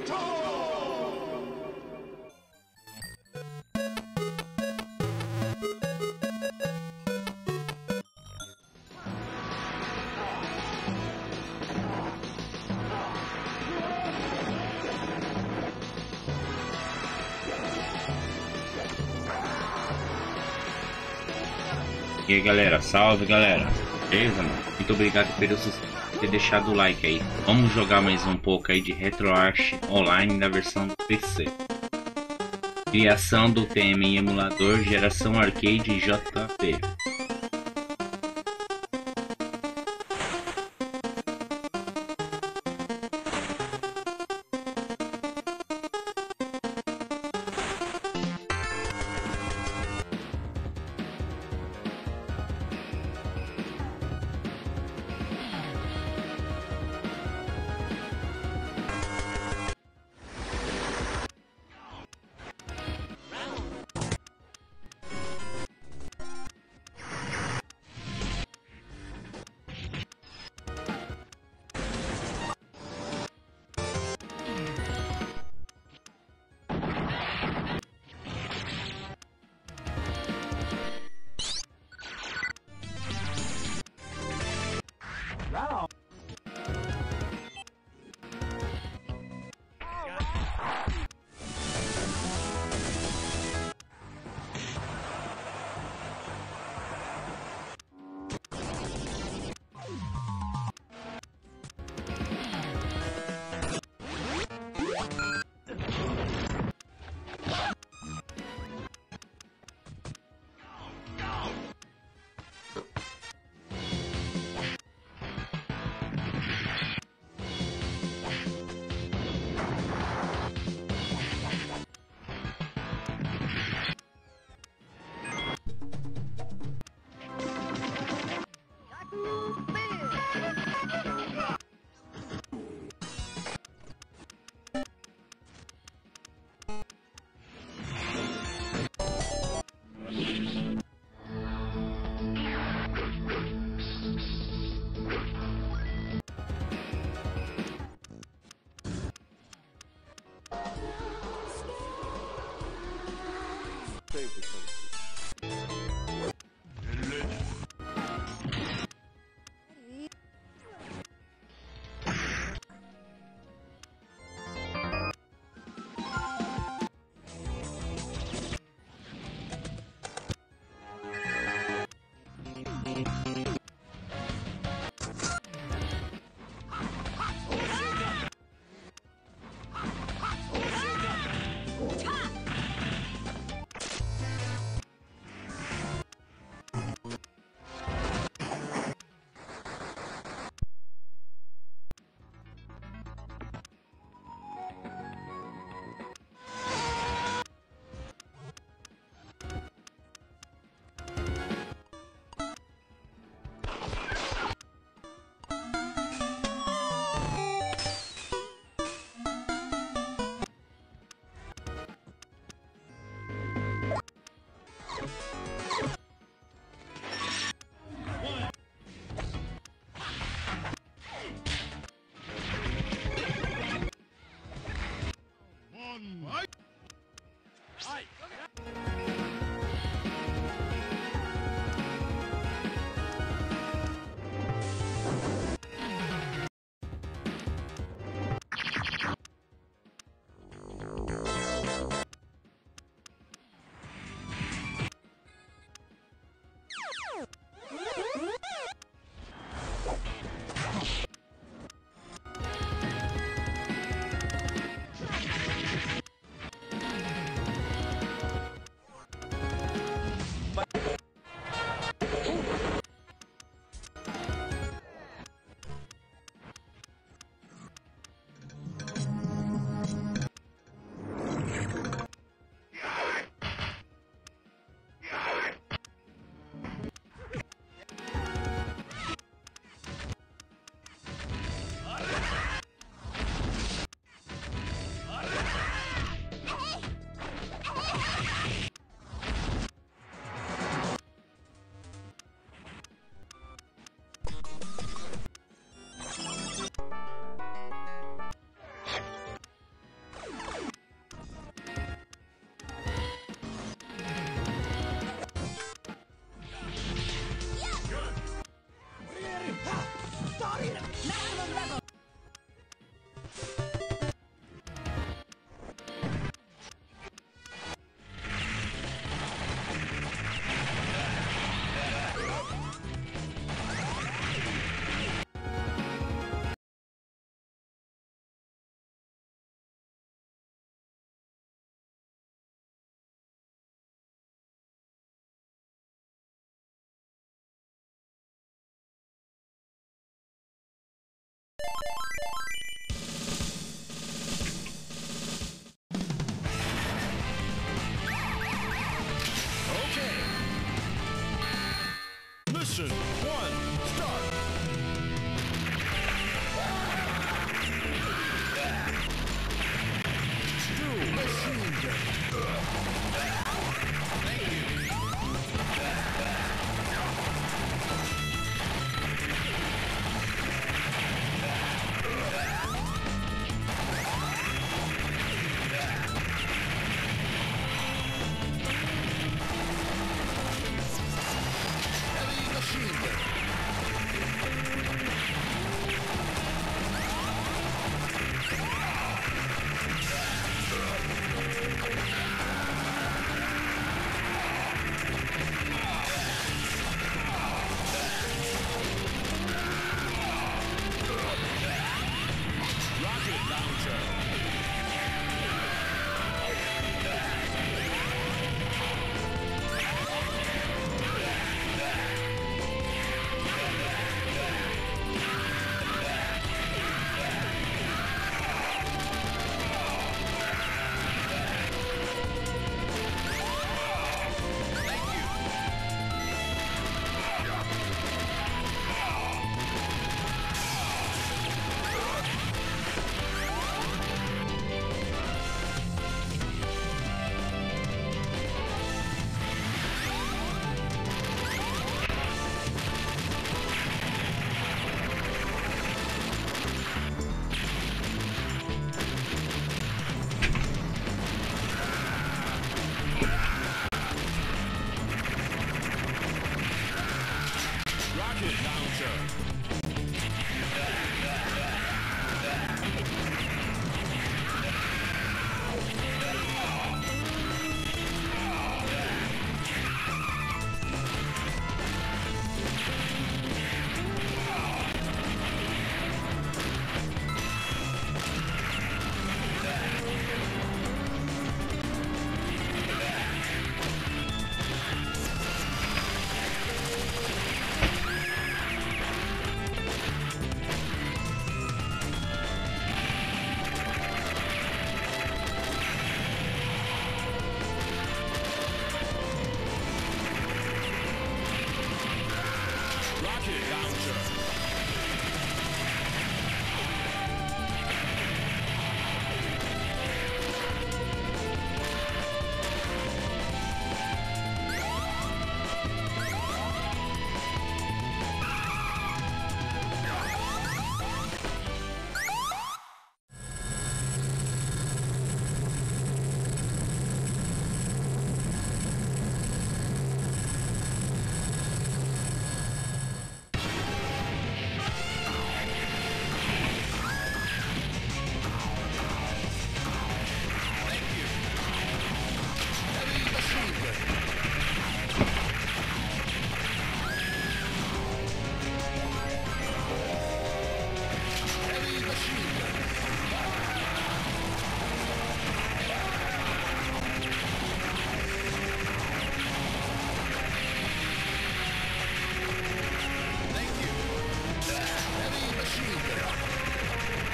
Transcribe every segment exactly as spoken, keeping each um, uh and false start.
E aí galera, salve galera, beleza mano? Muito obrigado por ter deixado o like aí. Vamos jogar mais um pouco aí de RetroArch Online na versão do P C. Criação do T M em emulador, geração arcade J P. Mission one, start! Do machine gun. Thank you. Heavy machine gun. Rocket launcher. Rocket launcher. Rocket launcher. Heavy machine gun. Heavy machine gun. Thank you. Heavy machine gun.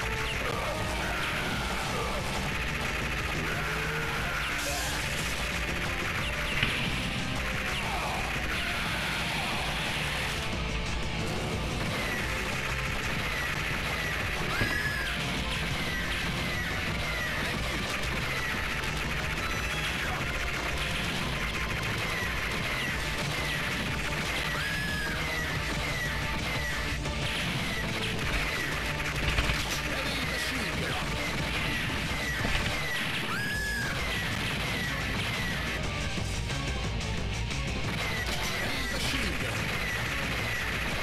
Heavy machine gun. Heavy machine gun.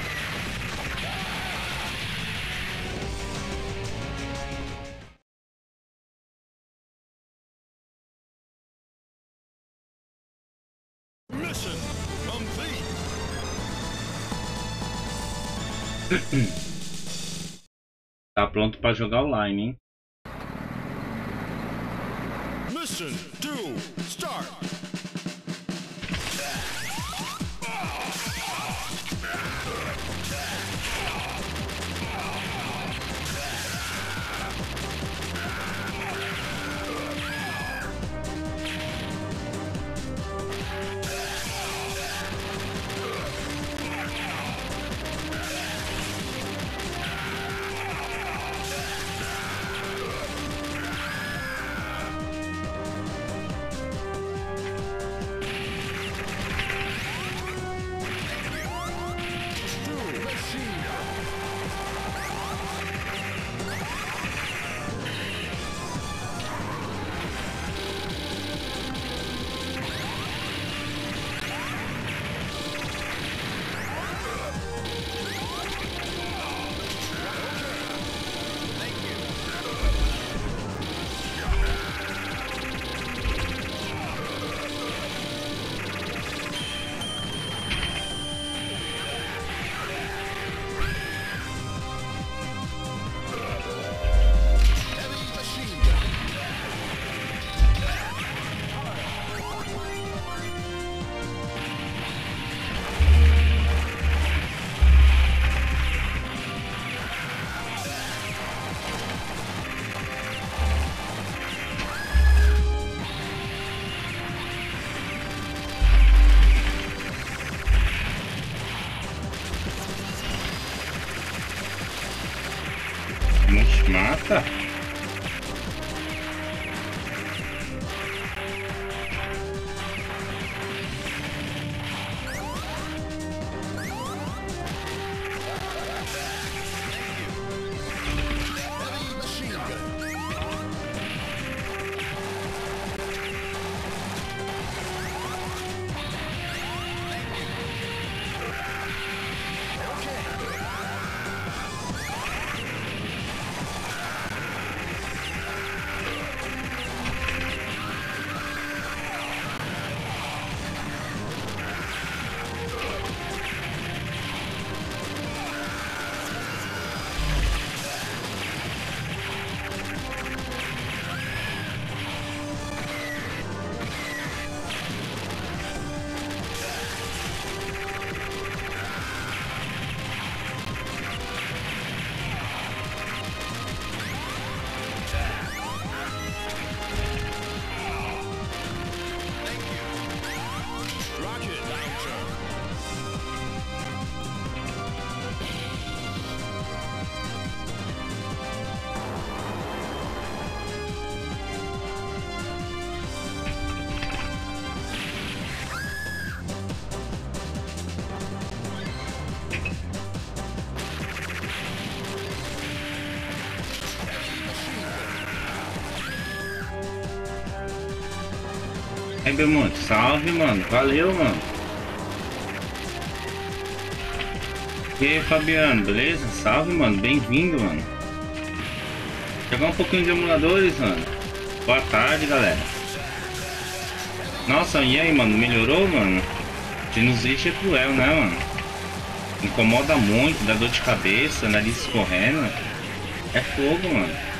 Mission complete. Tá pronto pra jogar online, hein? Mission two, start. Mata. Heavy machine gun. Rocket launcher. Aí, Belmonte, salve, mano. Valeu, mano. E aí, Fabiano, beleza? Salve, mano. Bem-vindo, mano. Jogar um pouquinho de emuladores, mano. Boa tarde, galera. Nossa, e aí, mano? Melhorou, mano? Sinusite é cruel, né, mano? Incomoda muito, dá dor de cabeça, nariz escorrendo. É fogo, mano.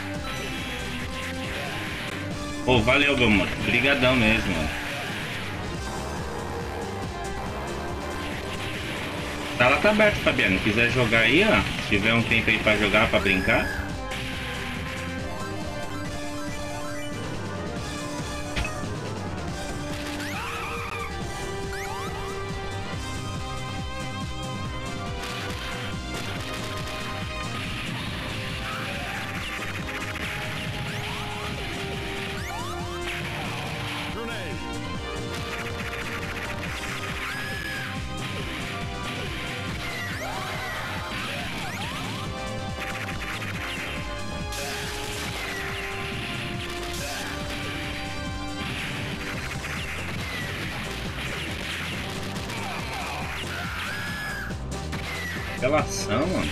Pô, valeu, meu mano. Obrigadão mesmo, mano. Tá lá, tá aberto, Fabiano. Se quiser jogar aí, ó. Se tiver um tempo aí pra jogar, pra brincar. Grenade. Relação, mano.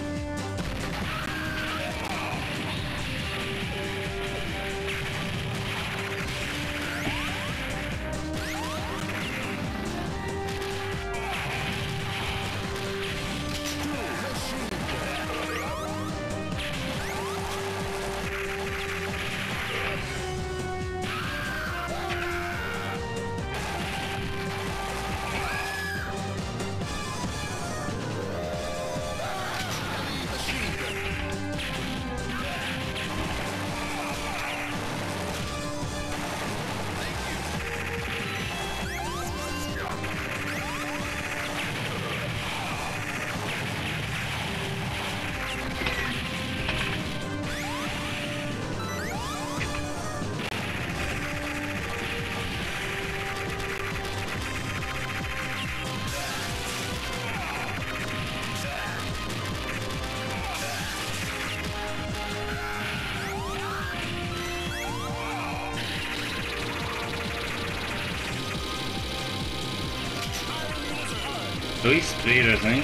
Dois players, hein?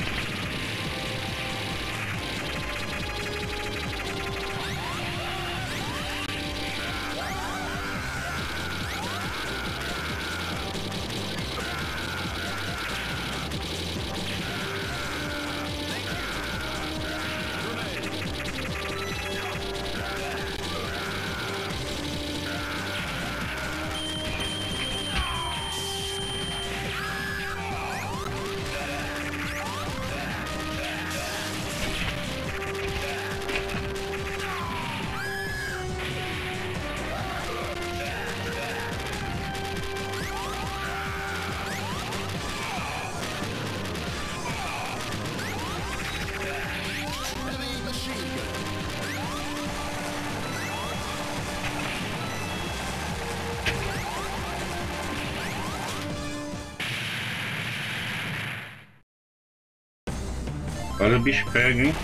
Olha o bicho pega, hein?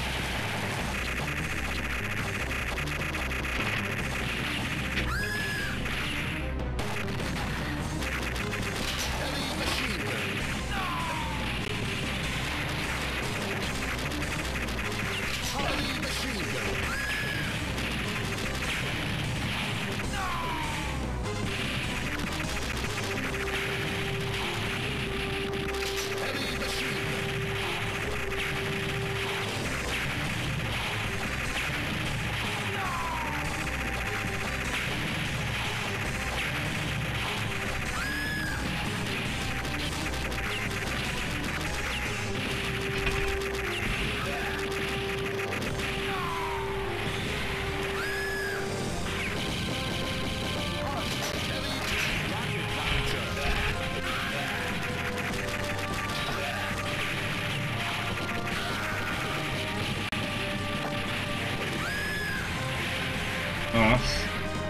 Nossa.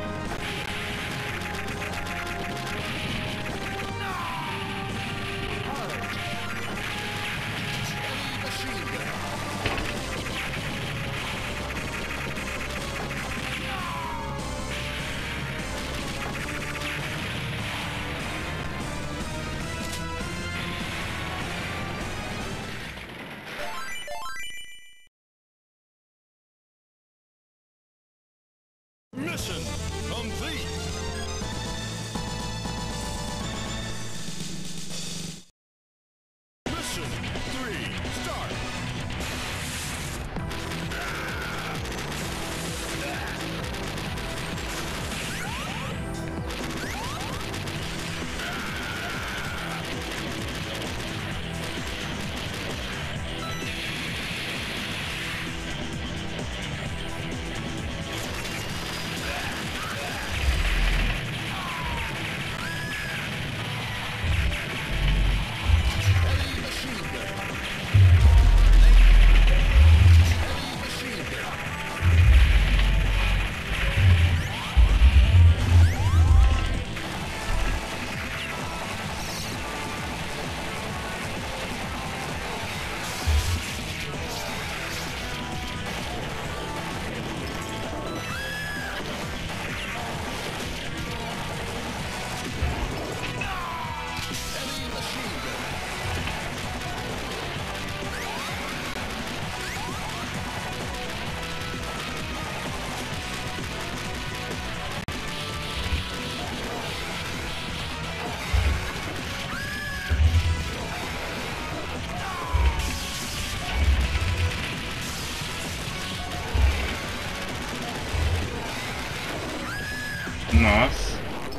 Mission complete. Mission three, start. Nossa.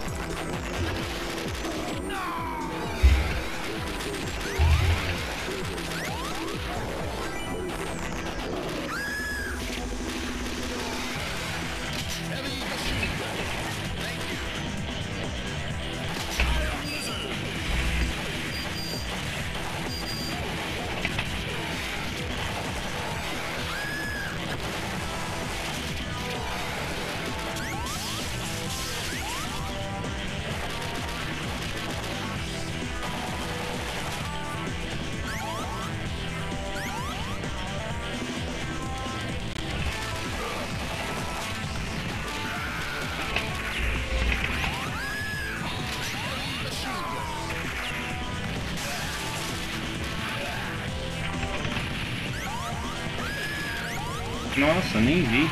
Nossa, nem vi.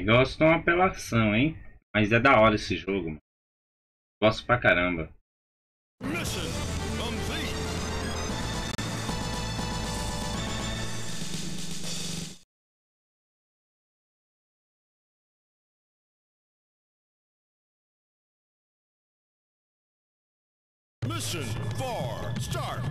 Negócio de uma apelação, hein? Mas é da hora esse jogo, mano. Gosto pra caramba. Mission complete. Mission four, start.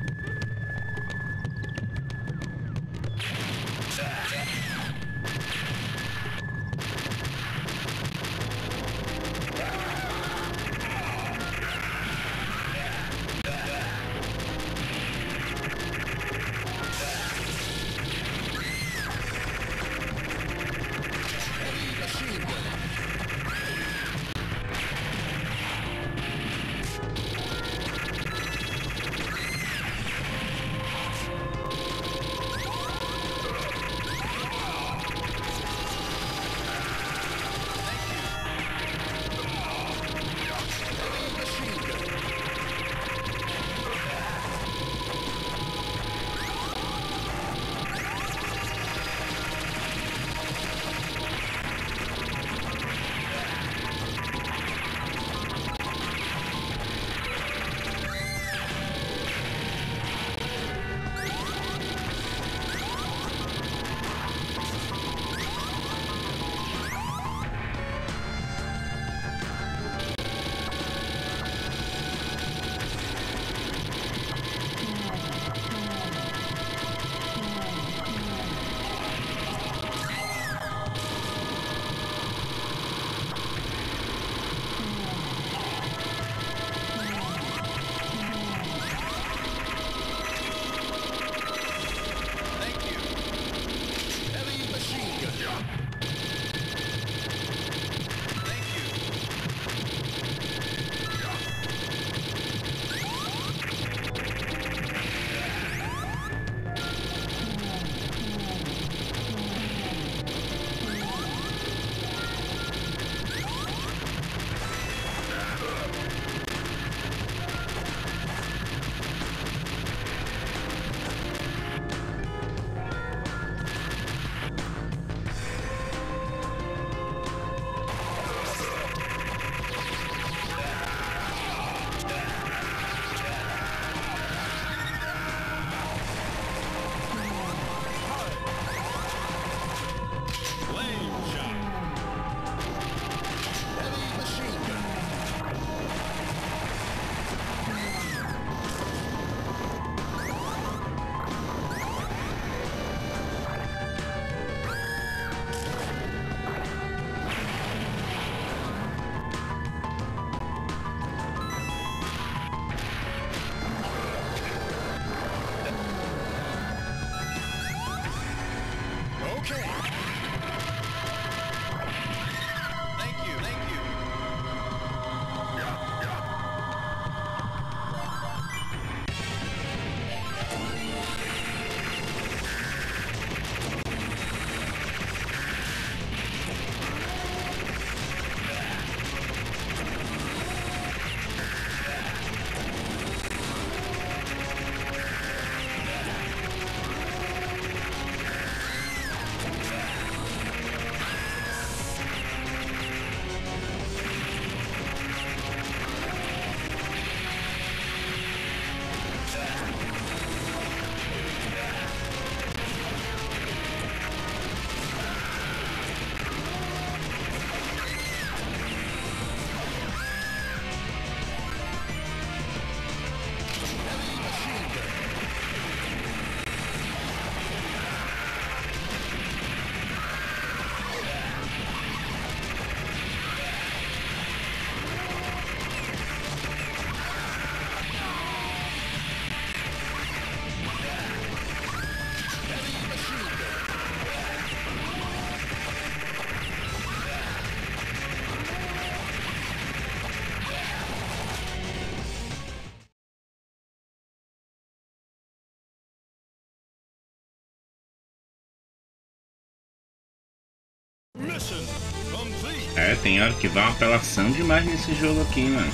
É, tem hora que vai uma apelação demais nesse jogo aqui, mano.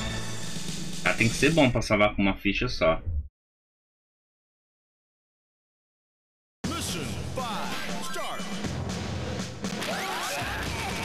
Ah, tem que ser bom pra salvar com uma ficha só. Mission five, start.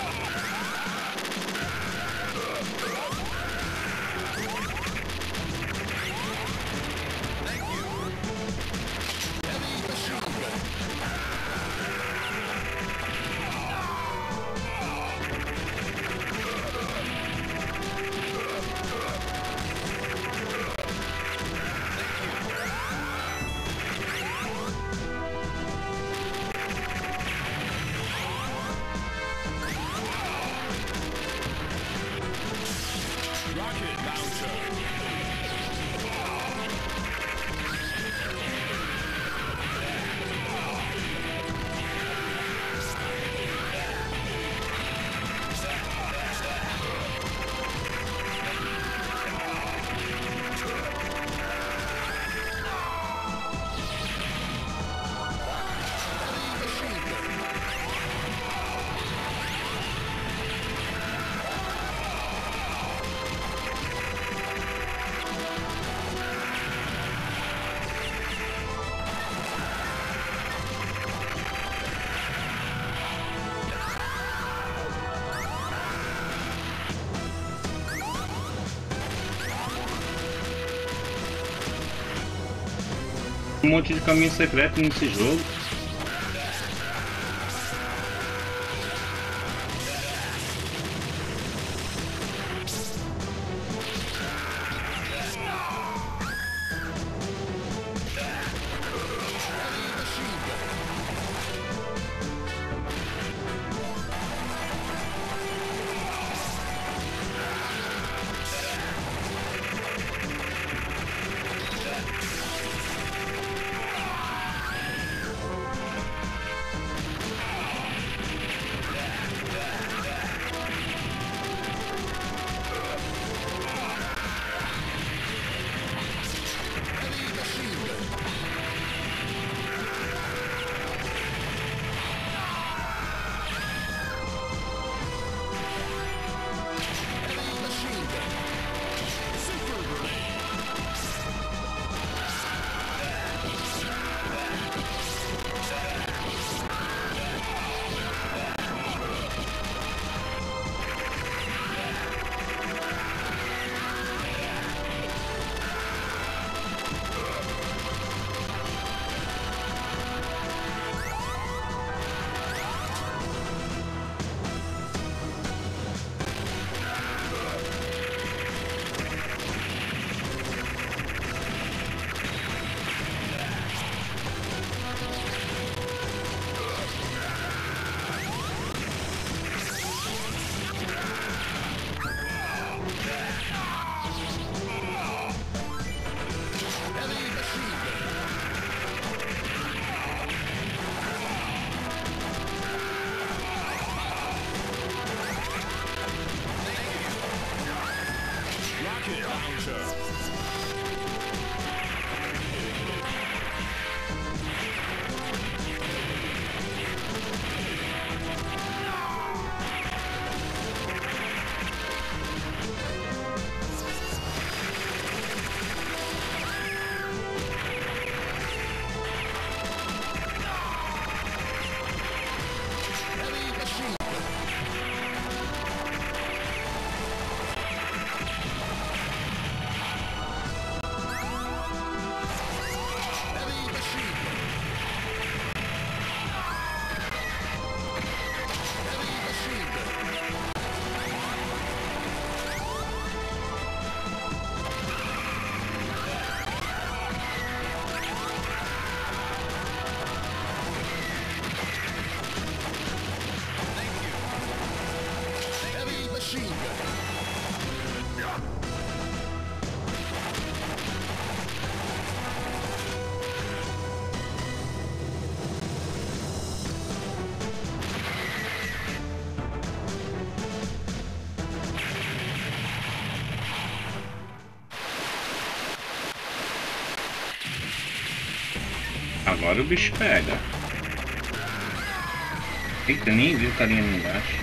Rocket launcher. Um monte de caminho secreto nesse jogo. Rocket launcher. Agora o bicho pega. Eita, nem viu o carinha ali embaixo.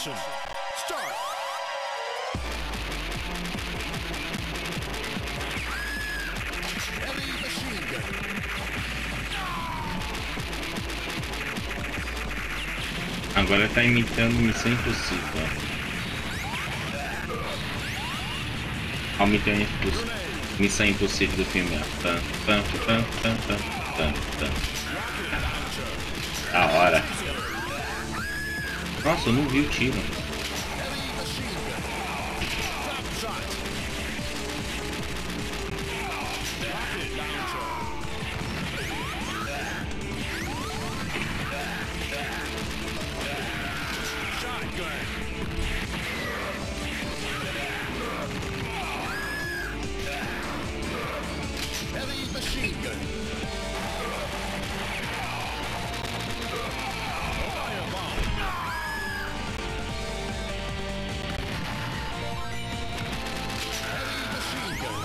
Mission start. Heavy machine gun. Agora tá imitando Missão Impossível. Ó, imitando Impossível. Missão Impossível do filme. Tan, tan, tan, tan, tan, tan, tan. Da hora. Nossa, eu não vi o tiro. Heavy machine gun. Firebomb. Heavy machine gun.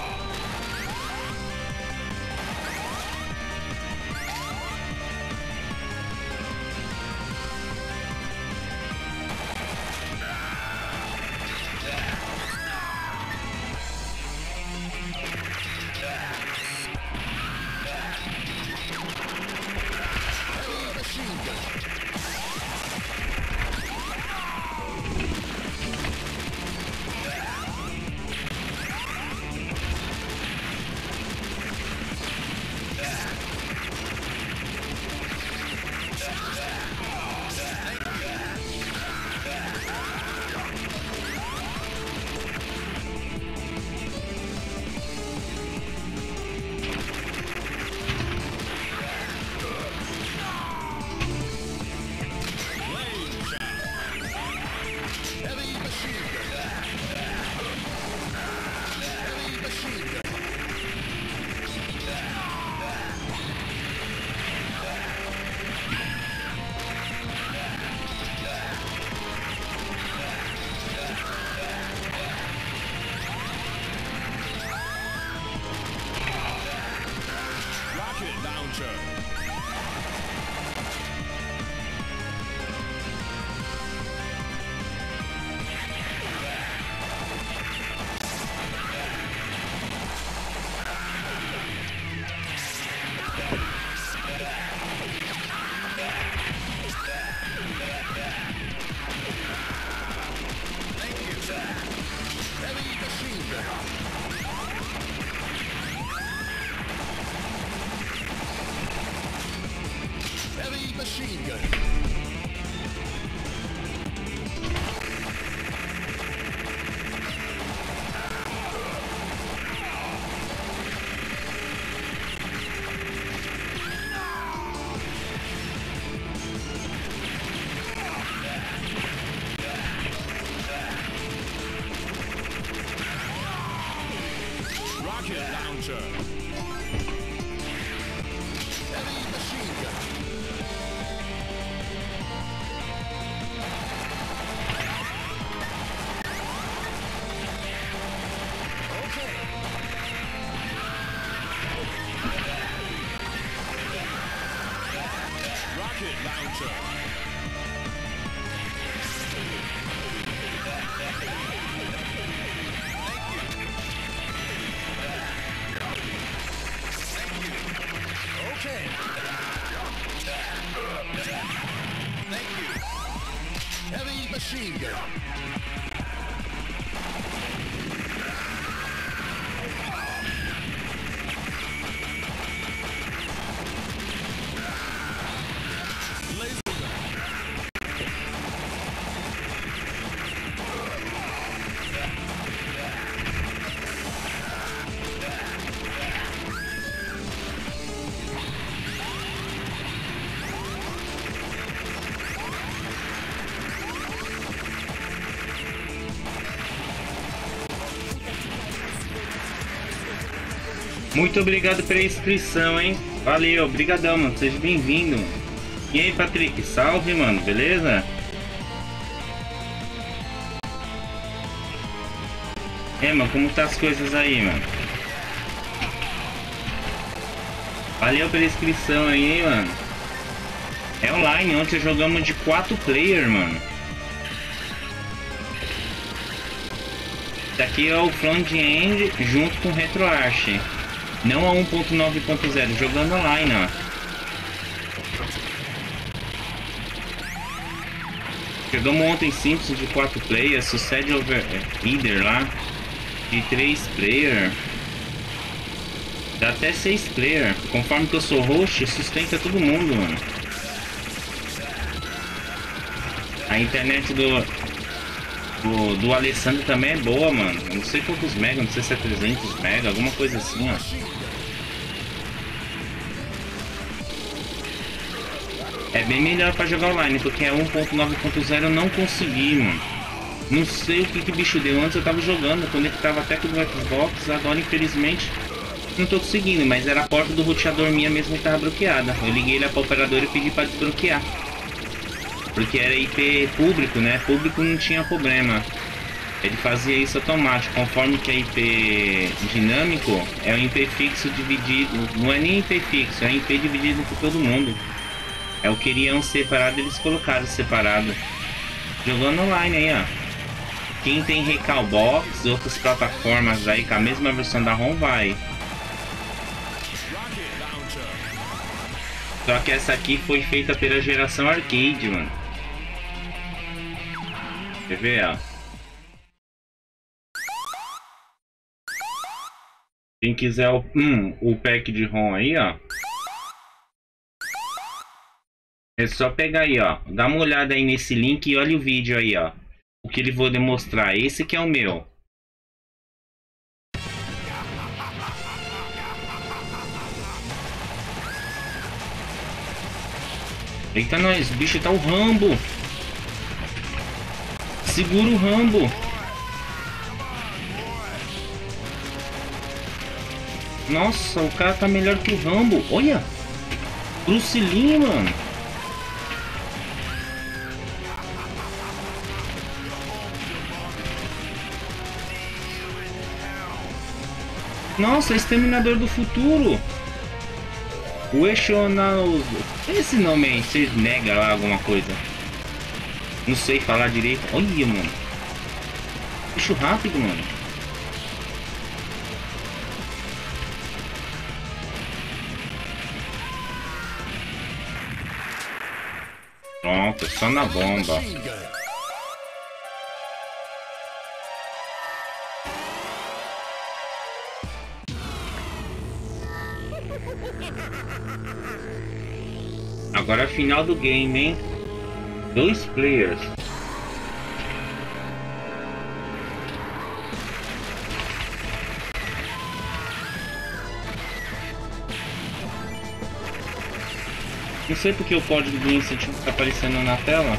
Heavy machine gun. Rocket launcher. Heavy machine gun. Okay. Rocket launcher. Okay. Thank you. Heavy machine gun. Laser gun. Muito obrigado pela inscrição, hein? Valeu, obrigadão, mano. Seja bem-vindo. E aí, Patrick? Salve, mano. Beleza? É, mano, como tá as coisas aí, mano? Valeu pela inscrição aí, hein, mano. É online, ontem jogamos de quatro player, mano. Esse aqui é o front-end junto com o RetroArch. Não a um ponto nove ponto zero, jogando online, ó. Chegamos ontem simples de quatro players, sucede over leader lá. De três player. Dá até seis player. Conforme que eu sou host, sustenta todo mundo, mano. A internet do, do, do Alessandro também é boa, mano. Não sei quantos mega, não sei se é trezentos mega, alguma coisa assim, ó. É bem melhor pra jogar online, porque é um ponto nove ponto zero eu não consegui, mano. Não sei o que que bicho deu. Antes eu tava jogando, conectava até com o Xbox, agora infelizmente não tô conseguindo, mas era a porta do roteador minha mesmo que tava bloqueada. Eu liguei lá pra operadora e pedi pra desbloquear. Porque era I P público, né? Público não tinha problema. Ele fazia isso automático. Conforme que é I P dinâmico, é um I P fixo dividido. Não é nem I P fixo, é I P dividido por todo mundo. É o que queriam separado, eles colocaram separado. Jogando online aí, ó. Quem tem Recalbox, outras plataformas aí com a mesma versão da ROM vai. Só que essa aqui foi feita pela geração arcade, mano. Quer ver, ó? Quem quiser o, hum, o pack de ROM aí, ó. É só pegar aí, ó. Dá uma olhada aí nesse link e olha o vídeo aí, ó. O que ele vou demonstrar. Esse que é o meu. Eita, nós. O bicho tá o Rambo. Segura o Rambo. Nossa, o cara tá melhor que o Rambo. Olha. Bruce Lee, mano. Nossa, Exterminador do Futuro. O Eixonaus. Esse nome aí, você nega lá alguma coisa. Não sei falar direito. Olha, mano. Bicho rápido, mano. Pronto, só na bomba. Agora é a final do game, hein? Dois players. Não sei porque o código do Instant está aparecendo na tela.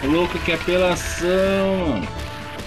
Louco, que apelação, mano.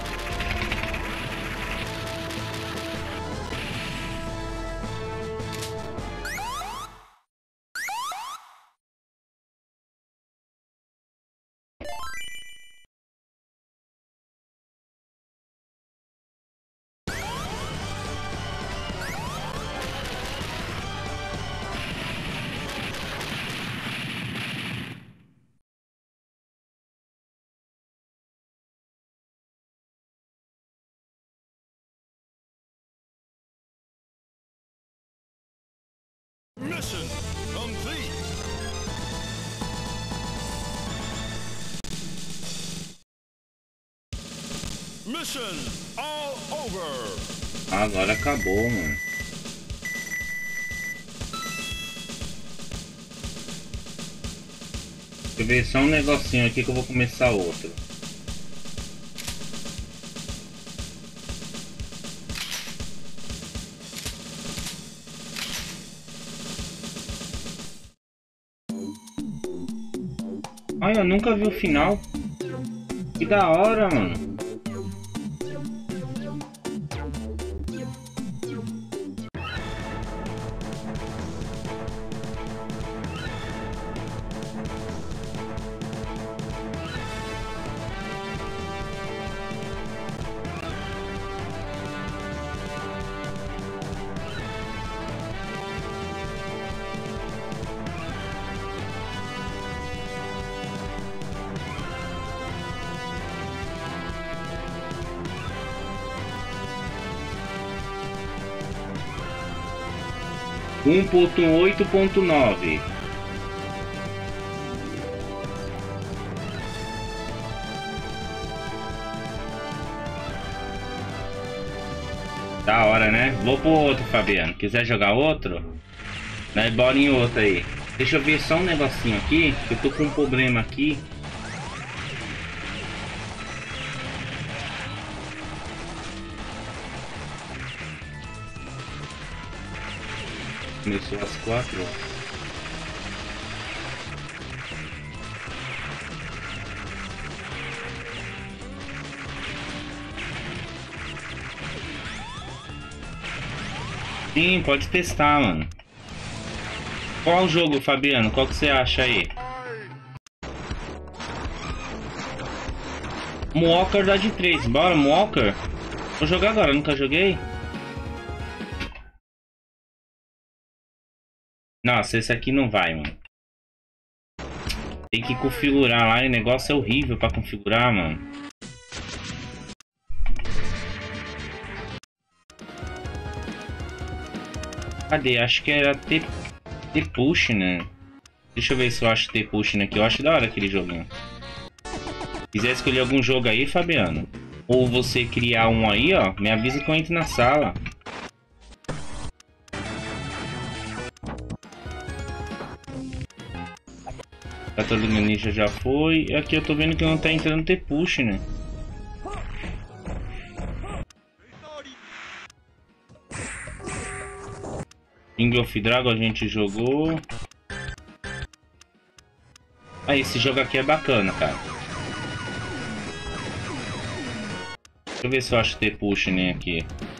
Mission complete. Mission all over. Agora acabou, mano. Deixa eu ver só um negocinho aqui que eu vou começar outro. Ai, eu nunca vi o final. Que da hora, mano. um ponto oito ponto nove. Da hora, né? Vou pro outro, Fabiano. Quiser jogar outro? Daí bora em outro aí. Deixa eu ver só um negocinho aqui, que eu tô com um problema aqui. Começou às quatro. Sim, pode testar, mano. Qual o jogo, Fabiano? Qual que você acha aí? Walker dá de três. Bora, Walker. Vou jogar agora, nunca joguei. Nossa, esse aqui não vai, mano. Tem que configurar lá e o negócio é horrível pra configurar, mano. Cadê? Acho que era T-Push, né? Deixa eu ver se eu acho T-Push aqui. Eu acho da hora aquele joguinho. Quiser escolher algum jogo aí, Fabiano? Ou você criar um aí, ó. Me avisa que eu entro na sala. Tartaruga Ninja já foi. E aqui eu tô vendo que não tá entrando T-Push, né? King of Dragon a gente jogou. Ah, esse jogo aqui é bacana, cara. Deixa eu ver se eu acho T-Push nem aqui.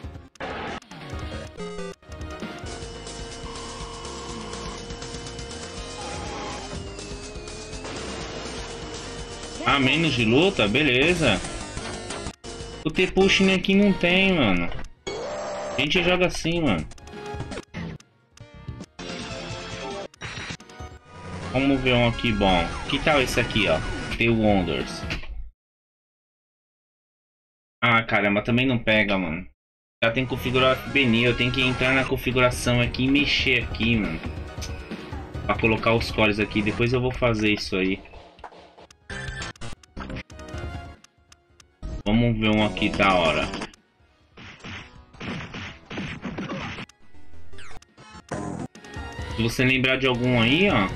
Ah, menos de luta? Beleza. O T-Push aqui não tem, mano. A gente joga assim, mano. Vamos ver um aqui bom. Que tal esse aqui, ó? The Wonders. Ah, caramba, também não pega, mano. Já tem que configurar o F B N I. Eu tenho que entrar na configuração aqui e mexer aqui, mano. Pra colocar os cores aqui. Depois eu vou fazer isso aí. Vamos ver um aqui da hora. Se você lembrar de algum aí, ó.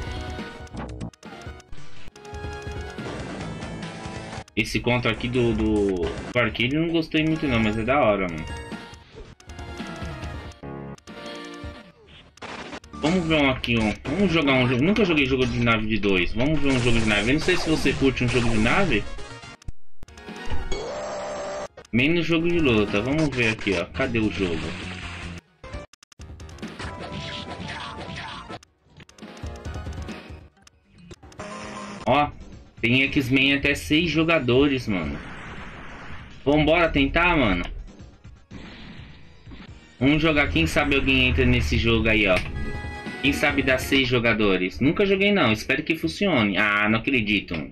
Esse contra aqui do, do, do arcade eu não gostei muito não, mas é da hora, mano. Vamos Vamos ver um aqui, um. Vamos jogar um jogo. Nunca joguei jogo de nave de dois. Vamos ver um jogo de nave. Eu não sei se você curte um jogo de nave. Menos jogo de luta. Vamos ver aqui, ó. Cadê o jogo? Ó, tem X-Men até seis jogadores, mano. Vambora tentar, mano. Vamos jogar. Quem sabe alguém entra nesse jogo aí, ó. Quem sabe dá seis jogadores. Nunca joguei não. Espero que funcione. Ah, não acredito. Deixa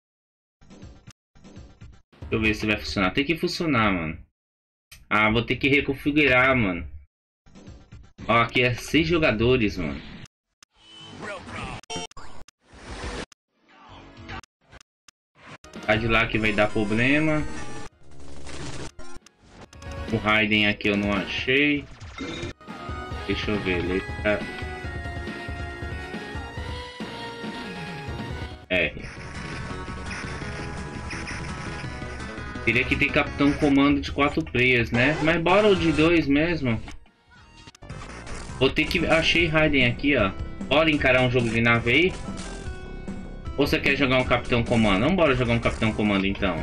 eu ver se vai funcionar. Tem que funcionar, mano. Ah, vou ter que reconfigurar, mano. Ó, aqui é seis jogadores, mano. Cadillac vai dar problema. O Raiden aqui eu não achei. Deixa eu ver. Letra R. Teria que ter Capitão Comando de quatro players, né? Mas bora o de dois mesmo. Vou ter que... Achei Raiden aqui, ó. Bora encarar um jogo de nave aí? Ou você quer jogar um Capitão Comando? Vamos bora jogar um Capitão Comando então.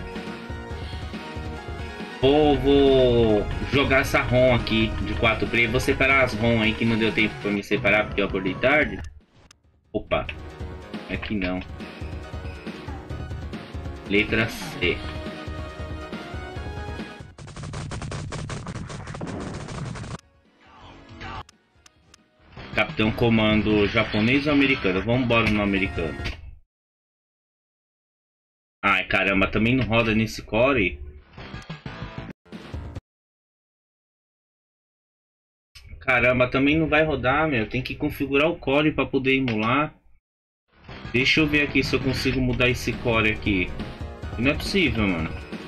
Vou, vou jogar essa ROM aqui de quatro players. Vou separar as ROM aí que não deu tempo pra me separar porque eu acordei tarde. Opa. Aqui não. Letra C. Capitão Comando japonês ou americano? Vamos embora no americano. Ai, caramba, também não roda nesse core. Caramba, também não vai rodar, meu. Tem que configurar o core para poder emular. Deixa eu ver aqui se eu consigo mudar esse core aqui. Não é possível, mano.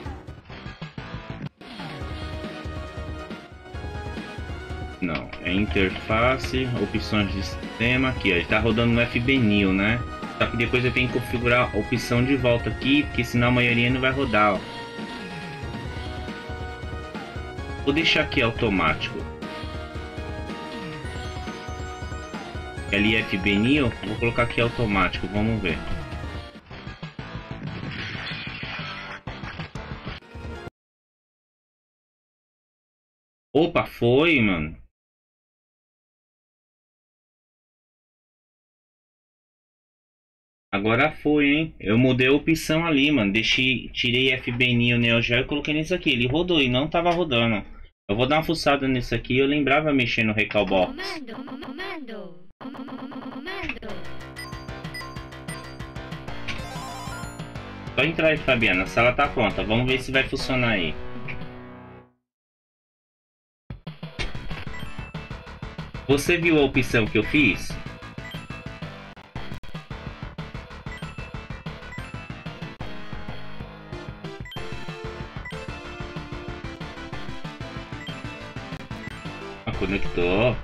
Não, é interface, opções de sistema. Aqui, ó, ele tá rodando no F B Neo, né? Só que depois eu tenho que configurar a opção de volta aqui, porque senão a maioria não vai rodar, ó. Vou deixar aqui automático. Ali F B Neo, vou colocar aqui automático, vamos ver. Opa, foi, mano. Agora foi, hein? Eu mudei a opção ali, mano. Deixei, tirei F B Neo Neo Geo e coloquei nesse aqui. Ele rodou e não tava rodando. Eu vou dar uma fuçada nesse aqui. Eu lembrava mexer no Recalbox. Comando, comando, comando. Só entrar aí, Fabiana. A sala tá pronta. Vamos ver se vai funcionar aí. Você viu a opção que eu fiz? Conectou.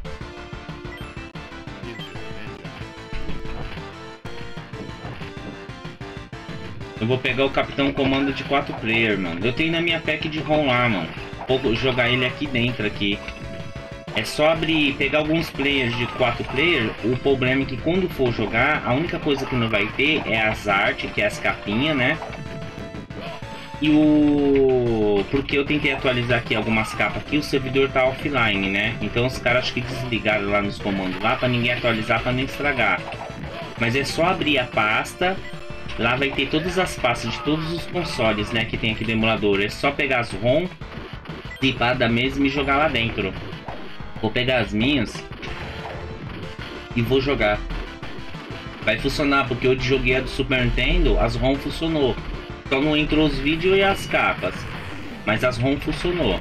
Eu vou pegar o Capitão Comando de quatro player, mano. Eu tenho na minha pack de ROM lá, mano. Vou jogar ele aqui dentro aqui. É só abrir, pegar alguns players de quatro player. O problema é que quando for jogar, a única coisa que não vai ter é as artes, que é as capinhas, né? E o... Porque eu tentei atualizar aqui algumas capas aqui, o servidor tá offline, né? Então os caras acho que desligaram lá nos comandos lá pra ninguém atualizar, pra nem estragar. Mas é só abrir a pasta. Lá vai ter todas as pastas de todos os consoles, né? Que tem aqui do emulador. É só pegar as ROM, limpar da mesma e jogar lá dentro. Vou pegar as minhas e vou jogar. Vai funcionar, porque eu joguei a do Super Nintendo, as ROM funcionou. Só não entrou os vídeos e as capas, mas as ROM funcionou.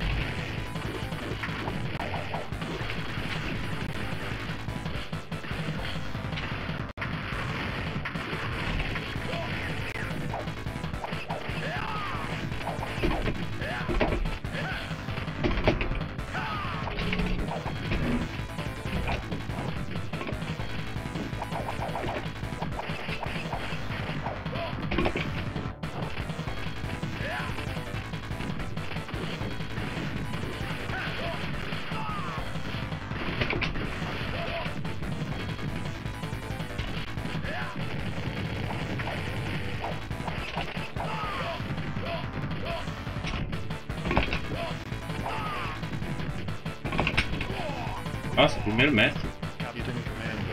Nossa, primeiro mestre. Captain Commando.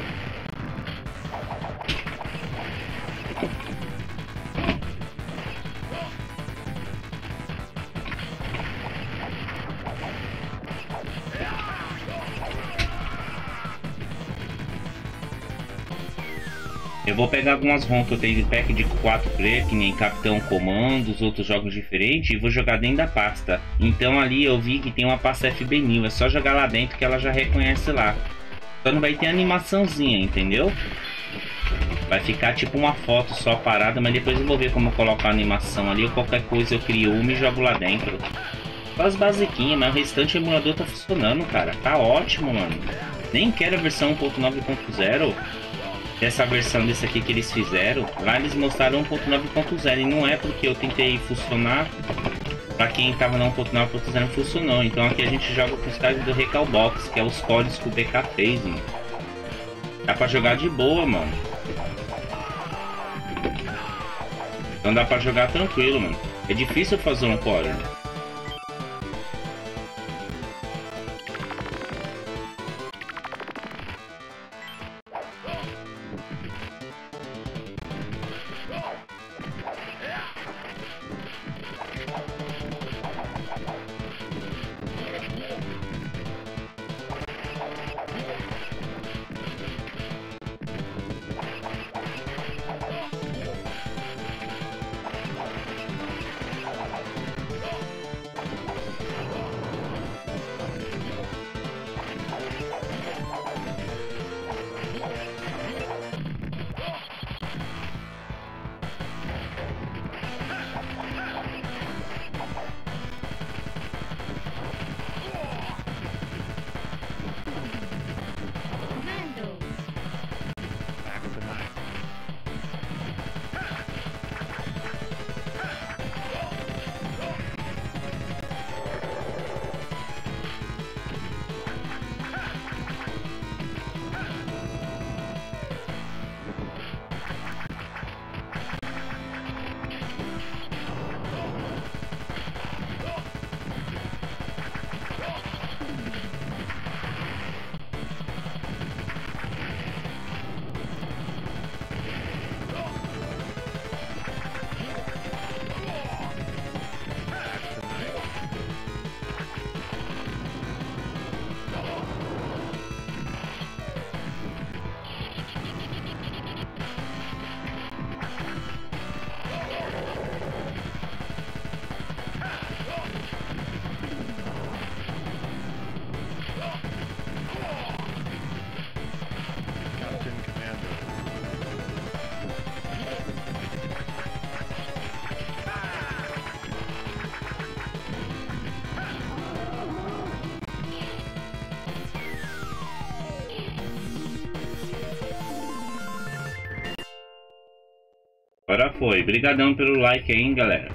Eu vou pegar algumas ROM que eu tenho de pack de quatro player, que nem Capitão Comando, os outros jogos diferentes, e vou jogar dentro da pasta. Então ali eu vi que tem uma pasta F B New, é só jogar lá dentro que ela já reconhece lá. Só não vai ter animaçãozinha, entendeu? Vai ficar tipo uma foto só parada, mas depois eu vou ver como colocar a animação ali, ou qualquer coisa eu crio uma e jogo lá dentro. Só as basiquinhas, mas o restante o emulador tá funcionando, cara. Tá ótimo, mano. Nem quero a versão um ponto nove ponto zero. Essa versão desse aqui que eles fizeram, lá eles mostraram um ponto nove ponto zero e não é porque eu tentei funcionar, pra quem tava no um ponto nove ponto zero não funcionou. Então aqui a gente joga com os caras do Recalbox, que é os códigos que o B K fez, mano. Dá pra jogar de boa, mano. Então dá pra jogar tranquilo, mano. É difícil fazer um core. Agora foi. Obrigadão pelo like aí, hein, galera.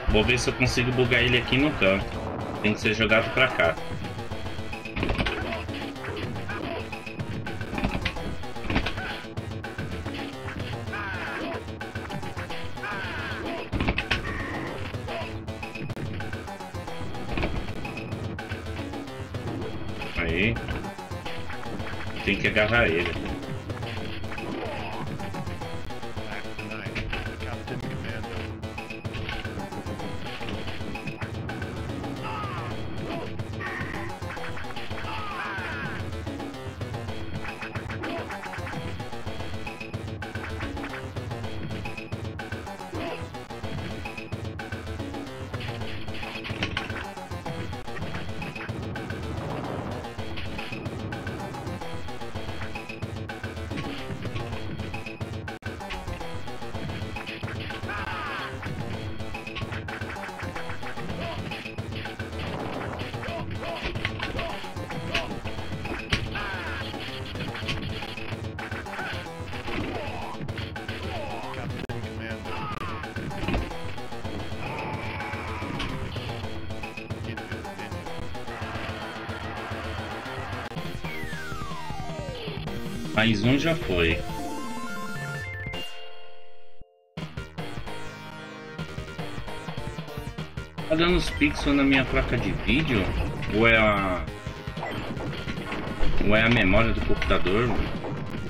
Vou ver se eu consigo bugar ele aqui no campo. Tem que ser jogado pra cá. Aí. Tem que agarrar ele. Mais um já foi. Tá dando os pixels na minha placa de vídeo? Ou é a... Ou é a memória do computador? Mano?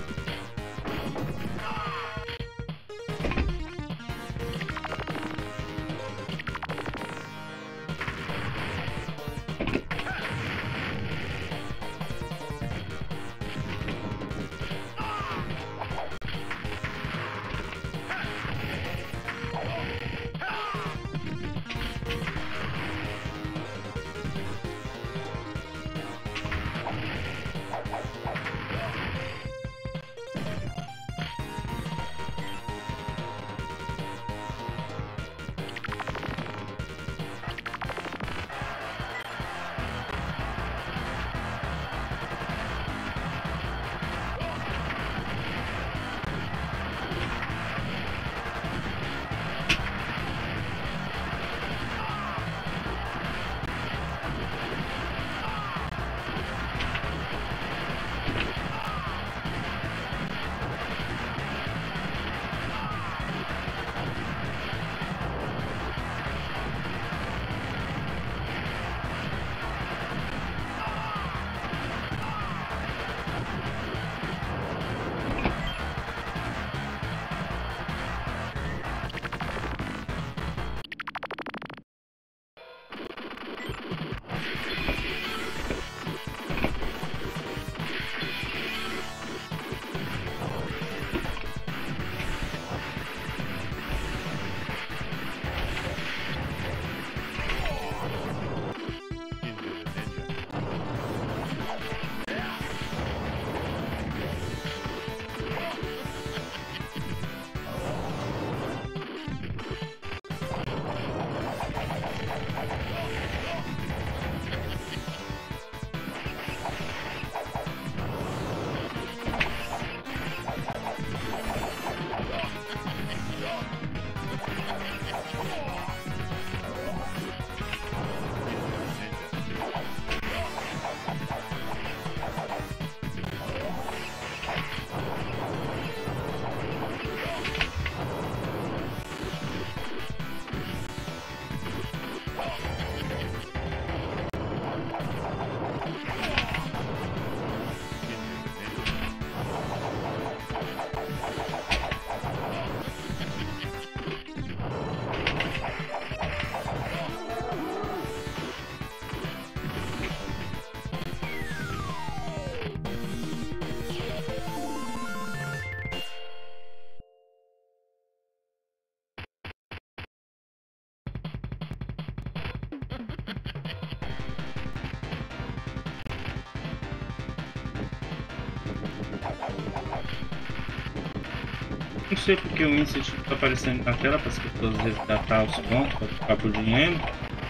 Não sei porque o Inset está aparecendo na tela para as pessoas resgatar os pontos para ficar por dinheiro.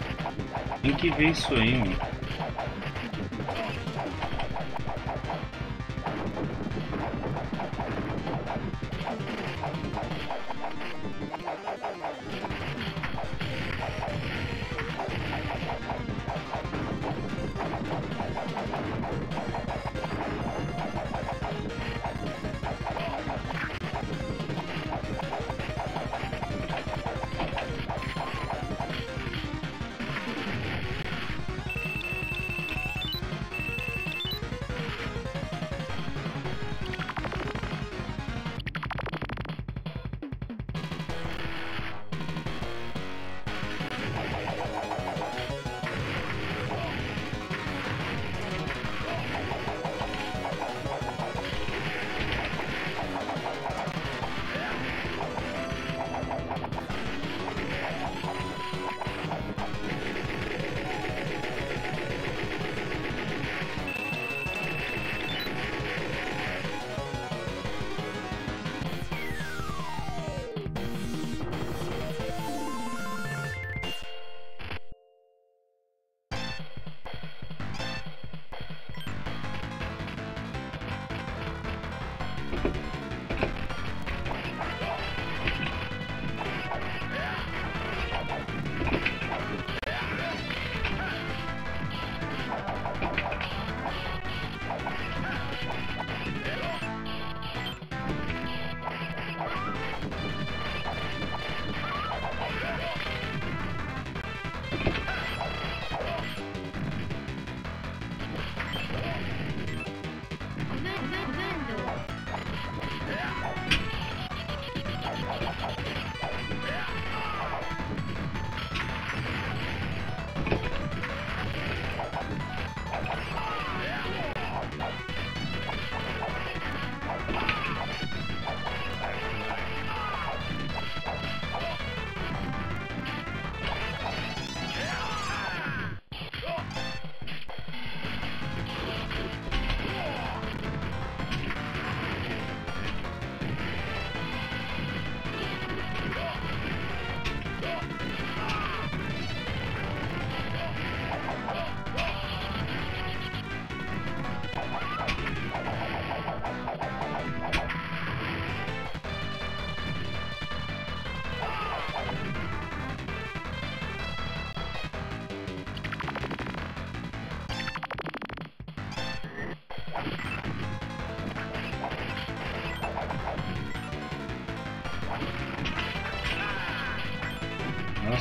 Tem que ver isso aí, mano.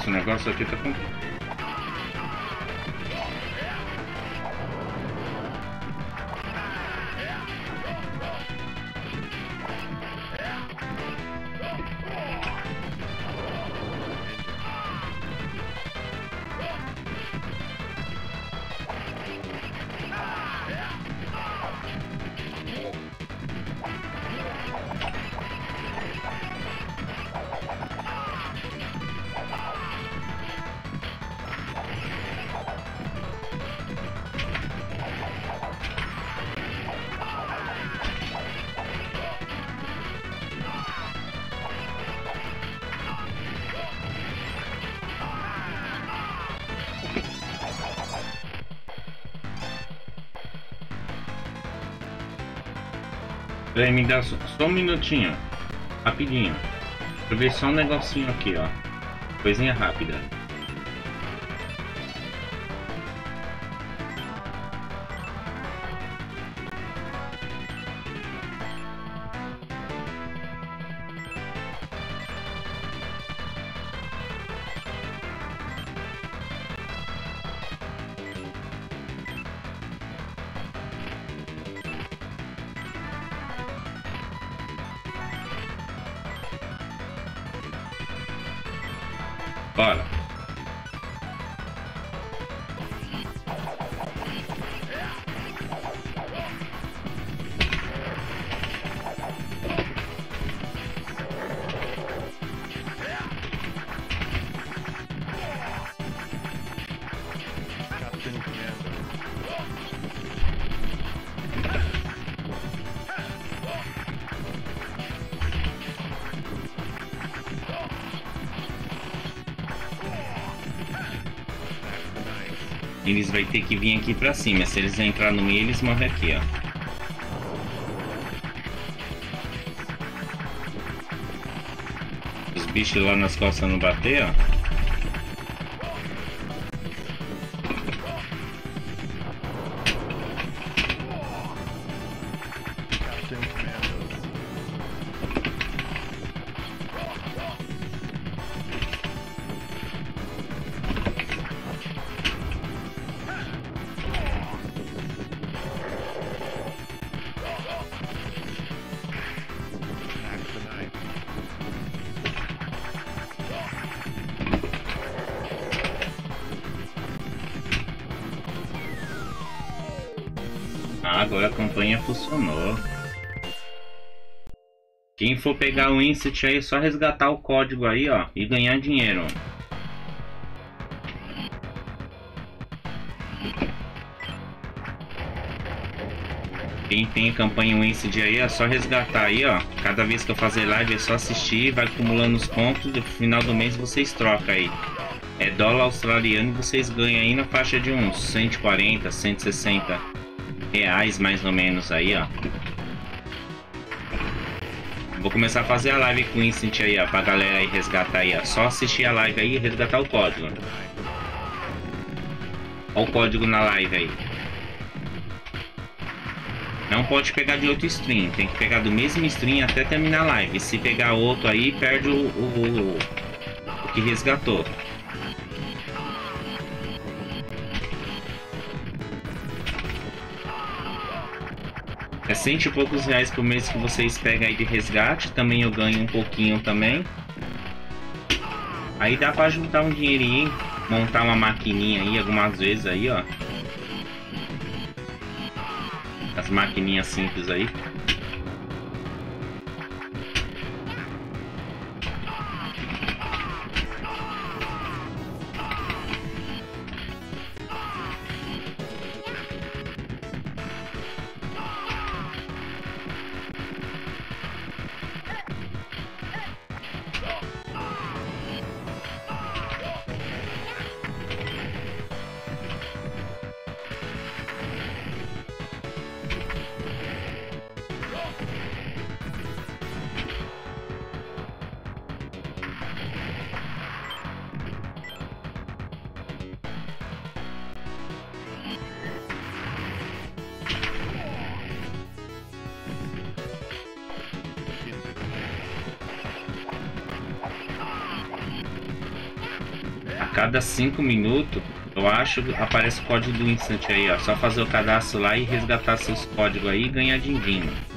Nossa, o negócio aqui tá com... Peraí, me dá só, só um minutinho. Rapidinho. Deixa eu ver só um negocinho aqui, ó. Coisinha rápida. Bora. Eles vão ter que vir aqui pra cima. Se eles entrar no meio, eles morrem aqui, ó. Os bichos lá nas costas não bater, ó. Ah, agora a campanha funcionou. Quem for pegar o Inset aí, é só resgatar o código aí, ó, e ganhar dinheiro. Quem tem campanha Inset aí, é só resgatar aí, ó. Cada vez que eu fazer live é só assistir, vai acumulando os pontos, no final do mês vocês trocam aí. É dólar australiano e vocês ganham aí na faixa de uns cento e quarenta, cento e sessenta reais mais ou menos aí, ó. Vou começar a fazer a live com o Instant aí, ó, pra galera aí resgatar aí, ó. Só assistir a live aí e resgatar o código. Olha o código na live aí. Não pode pegar de outro stream, tem que pegar do mesmo stream até terminar a live. Se pegar outro aí, perde o, o, o que resgatou. É cento e poucos reais por mês que vocês pegam aí de resgate. Também eu ganho um pouquinho também. Aí dá pra juntar um dinheirinho, montar uma maquininha aí algumas vezes aí, ó. As maquininhas simples aí. cada cinco minutos, eu acho, aparece o código do Instant aí, ó. Só fazer o cadastro lá e resgatar seus códigos aí e ganhar din-din, mano.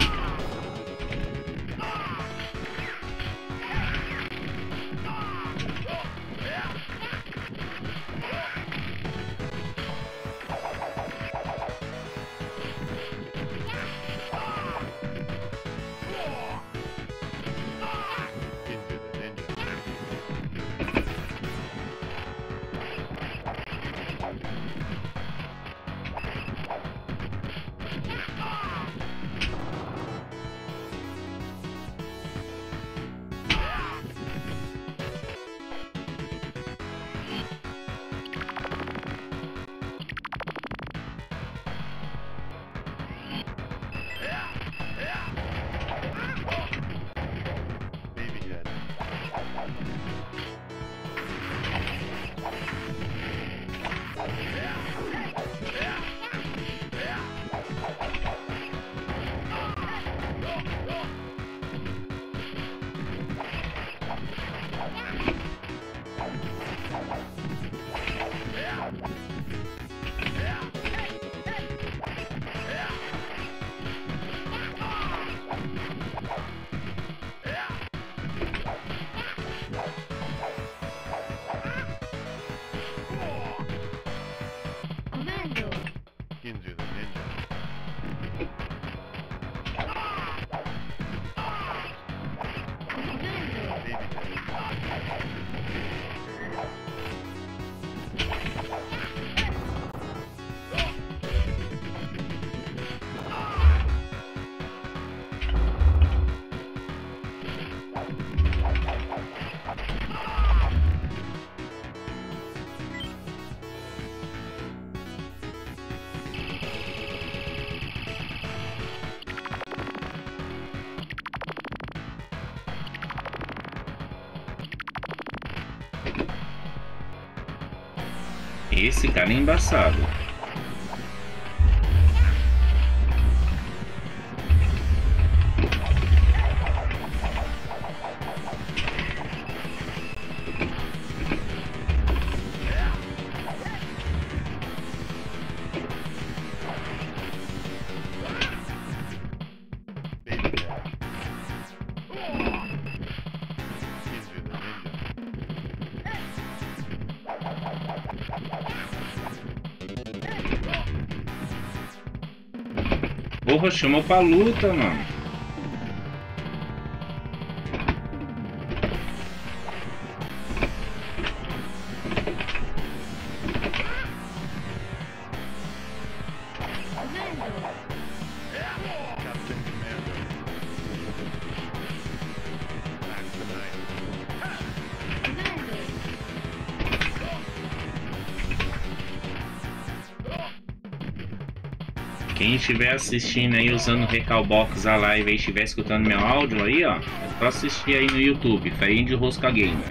Esse cara é embaçado. Porra, chamou pra luta, mano. Quem estiver assistindo aí usando o Recalbox a live e estiver escutando meu áudio aí, ó, é só assistir aí no YouTube, Farinha de Rosca Gamer.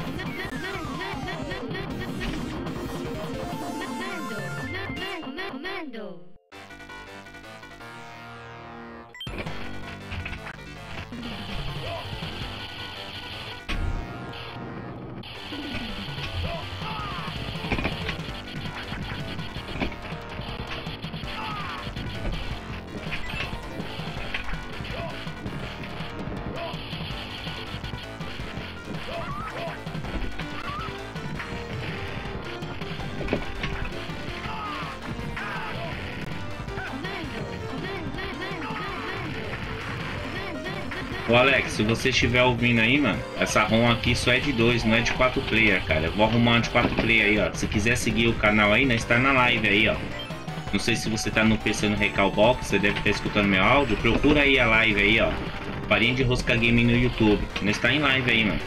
Ô Alex, se você estiver ouvindo aí, mano, essa ROM aqui só é de dois, não é de quatro player, cara. Eu vou arrumar uma de quatro player aí, ó. Se quiser seguir o canal aí, nós tá na live aí, ó. Não sei se você tá no P C no Recalbox, você deve estar escutando meu áudio. Procura aí a live aí, ó. Farinha de Rosca Game no YouTube. Nós tá em live aí, mano.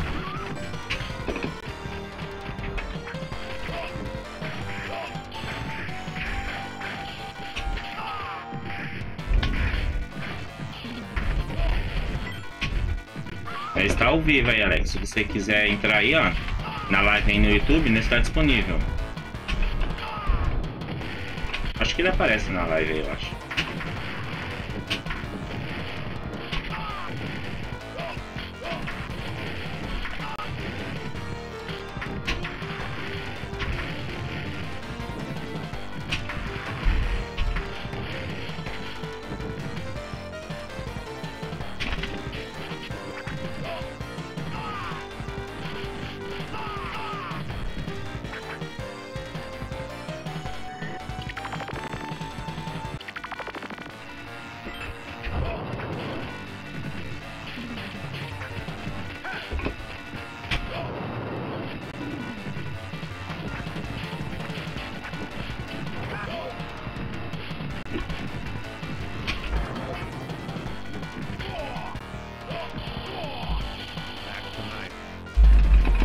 Está ao vivo aí, Alex. Se você quiser entrar aí, ó, na live aí no YouTube, não está disponível. Acho que ele aparece na live aí, eu acho.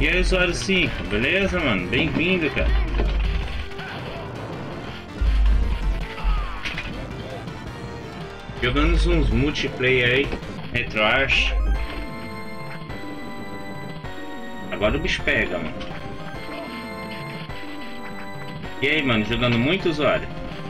E aí, usuário cinco, beleza, mano? Bem-vindo, cara. Jogando uns multiplayer aí, RetroArch. Agora o bicho pega, mano. E aí, mano, jogando muito, usuário?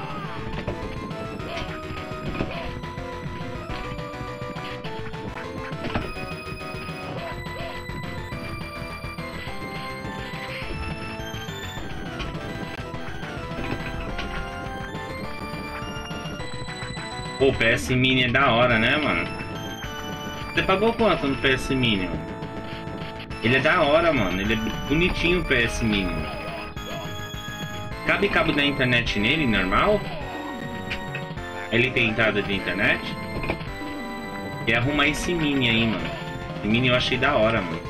Pô, o P S Mini é da hora, né, mano? Você pagou quanto no P S Mini? Ele é da hora, mano. Ele é bonitinho o P S Mini. Cabe cabo da internet nele, normal? Ele tem entrada de internet? E arrumar esse Mini aí, mano. Esse Mini eu achei da hora, mano.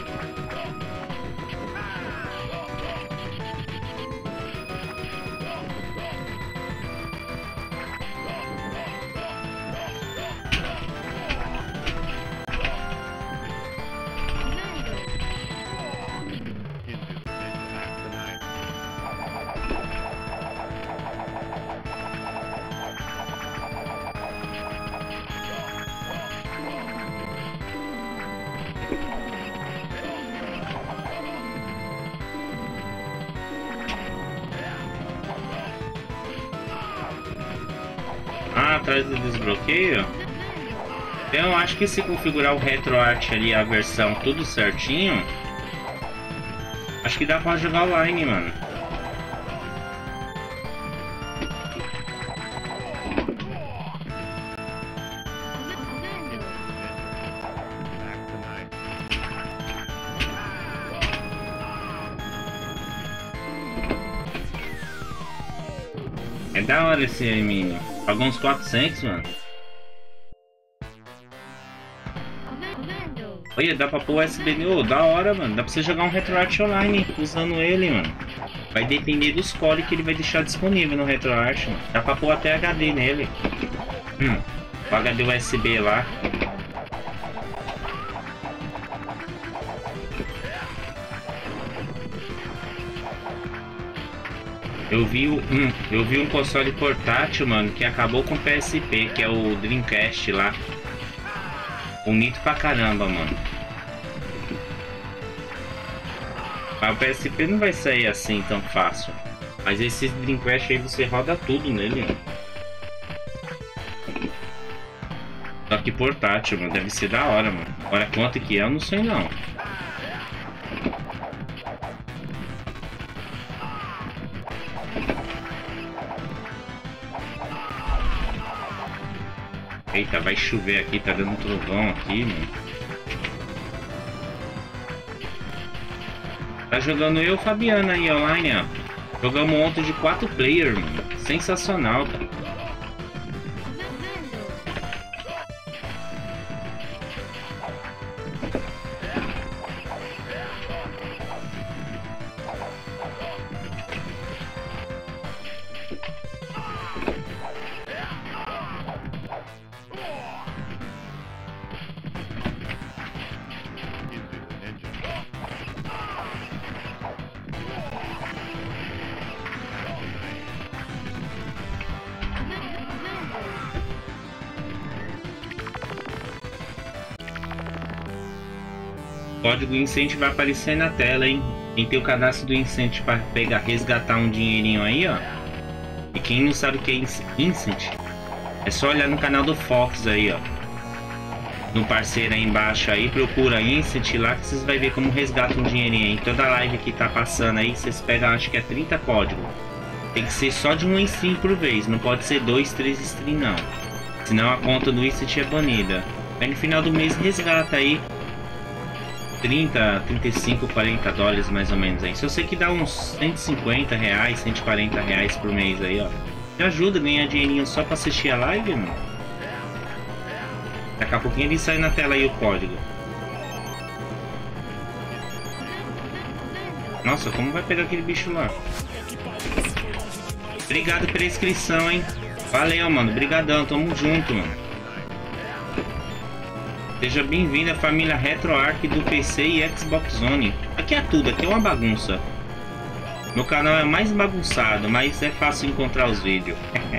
Ah, atrás do desbloqueio? Eu acho que se configurar o RetroArch ali, a versão tudo certinho, acho que dá pra jogar online, mano. É da hora esse Mini. Pagou uns quatrocentos, mano. Olha, dá pra pôr U S B. Oh, da hora, mano. Dá pra você jogar um RetroArch online usando ele, mano. Vai depender dos cores que ele vai deixar disponível no RetroArch, mano. Dá pra pôr até H D nele. Hum, o H D U S B lá. Eu vi, um, eu vi um console portátil, mano, que acabou com o P S P, que é o Dreamcast lá. Bonito pra caramba, mano. Mas o P S P não vai sair assim tão fácil. Mas esse Dreamcast aí você roda tudo nele, mano. Só que portátil, mano, deve ser da hora, mano. Agora quanto que é, eu não sei não. Eita, vai chover aqui, tá dando um trovão aqui, mano. Tá jogando eu e o Fabiano aí online, ó. Jogamos ontem de quatro player, mano. Sensacional, cara. O código Incent vai aparecer na tela, hein? Quem tem o cadastro do Incent para pegar, resgatar um dinheirinho aí, ó. E quem não sabe o que é Incent, é só olhar no canal do Fox aí, ó. No parceiro aí embaixo aí, procura Incent lá que vocês vão ver como resgata um dinheirinho aí. Toda live que tá passando aí, vocês pegam, acho que é trinta códigos. Tem que ser só de um stream por vez, não pode ser dois, três stream não. Senão a conta do Incent é banida. Aí no final do mês resgata aí trinta, trinta e cinco, quarenta dólares mais ou menos aí. Se eu sei que dá uns cento e cinquenta reais, cento e quarenta reais por mês aí, ó. Me ajuda a ganhar dinheirinho só pra assistir a live, mano. Daqui a pouquinho ele sai na tela aí o código. Nossa, como vai pegar aquele bicho lá? Obrigado pela inscrição, hein? Valeu, mano. Brigadão. Tamo junto, mano. Seja bem-vindo à família RetroArch do P C e Xbox One. Aqui é tudo, aqui é uma bagunça. Meu canal é mais bagunçado, mas é fácil encontrar os vídeos.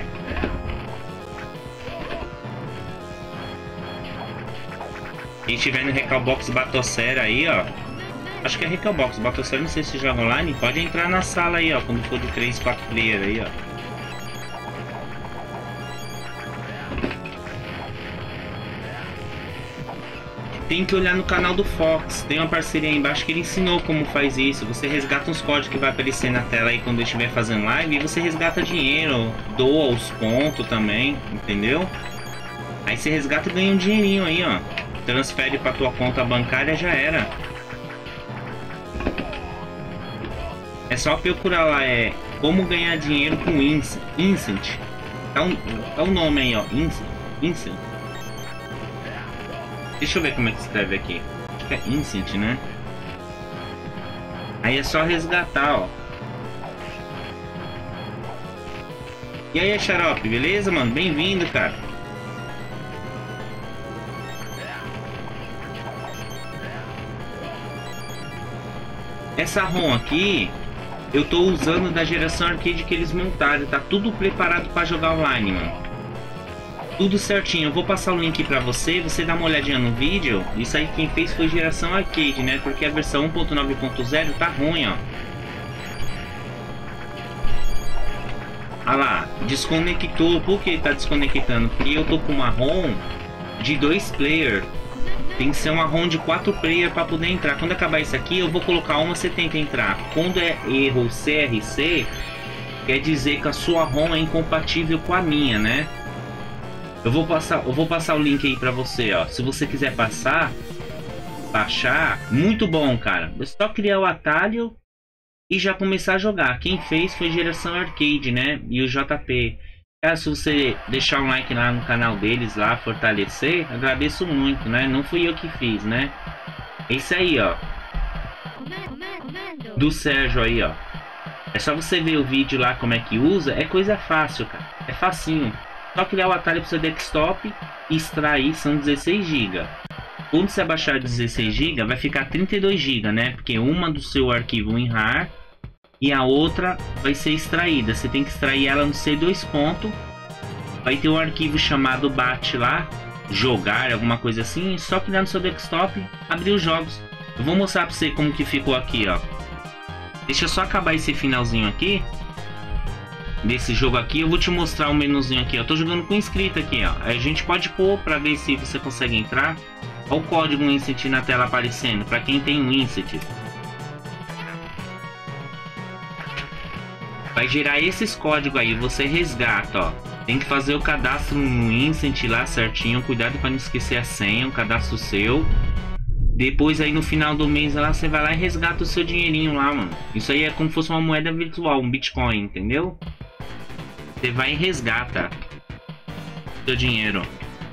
Quem tiver no Recalbox Batocera aí, ó. Acho que é Recalbox Batocera, não sei se joga online. Pode entrar na sala aí, ó. Quando for de três, quatro player aí, ó. Tem que olhar no canal do Fox. Tem uma parceria aí embaixo que ele ensinou como faz isso. Você resgata uns códigos que vai aparecer na tela aí quando eu estiver fazendo live. E você resgata dinheiro, doa os pontos também, entendeu? Aí você resgata e ganha um dinheirinho aí, ó. Transfere pra tua conta bancária, já era. É só procurar lá, é como ganhar dinheiro com Incent. Incent. É um, é um nome aí, ó. Incent. Incent. Deixa eu ver como é que escreve aqui. Acho que é Incent, né? Aí é só resgatar, ó. E aí, Xarope, beleza, mano? Bem-vindo, cara. Essa ROM aqui, eu tô usando da geração arcade que eles montaram. Tá tudo preparado para jogar online, mano. Tudo certinho. Eu vou passar o link pra você, você dá uma olhadinha no vídeo. Isso aí quem fez foi geração arcade, né? Porque a versão um ponto nove ponto zero tá ruim, ó. Olha lá, desconectou. Por que tá desconectando? Porque eu tô com uma ROM de dois player. Tem que ser uma ROM de quatro player para poder entrar. Quando acabar isso aqui, eu vou colocar uma, você tenta entrar. Quando é erro C R C, quer dizer que a sua ROM é incompatível com a minha, né? Eu vou passar, eu vou passar o link aí para você, ó. Se você quiser passar, baixar, muito bom, cara. É só criar o atalho e já começar a jogar. Quem fez foi geração arcade, né? E o J P. Cara, se você deixar um like lá no canal deles, lá, fortalecer, agradeço muito, né? Não fui eu que fiz, né? É isso aí, ó. Do Sérgio aí, ó. É só você ver o vídeo lá como é que usa. É coisa fácil, cara. É facinho. Só criar o atalho pro seu desktop e extrair, são dezesseis gigas. Quando você baixar dezesseis gigas, vai ficar trinta e dois gigas, né? Porque uma do seu arquivo em rar e a outra vai ser extraída. Você tem que extrair ela no C dois ponto. Vai ter um arquivo chamado bat lá, jogar, alguma coisa assim. Só criar no seu desktop, abrir os jogos. Eu vou mostrar pra você como que ficou aqui, ó. Deixa eu só acabar esse finalzinho aqui desse jogo aqui. Eu vou te mostrar o um menuzinho aqui, ó. Eu tô jogando com inscrito aqui, ó. Aí a gente pode pôr pra ver se você consegue entrar. Olha o código Incent na tela aparecendo, pra quem tem o Incent. Vai gerar esses códigos aí, você resgata, ó. Tem que fazer o cadastro no Incent lá certinho. Cuidado para não esquecer a senha, o cadastro seu. Depois aí no final do mês lá, você vai lá e resgata o seu dinheirinho lá, mano. Isso aí é como se fosse uma moeda virtual, um Bitcoin, entendeu? Você vai e resgata seu dinheiro.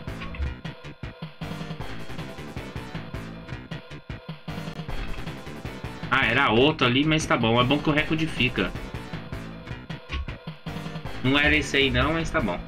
Ah, era outro ali, mas tá bom. É bom que o recorde fica. Não era esse aí não, mas tá bom.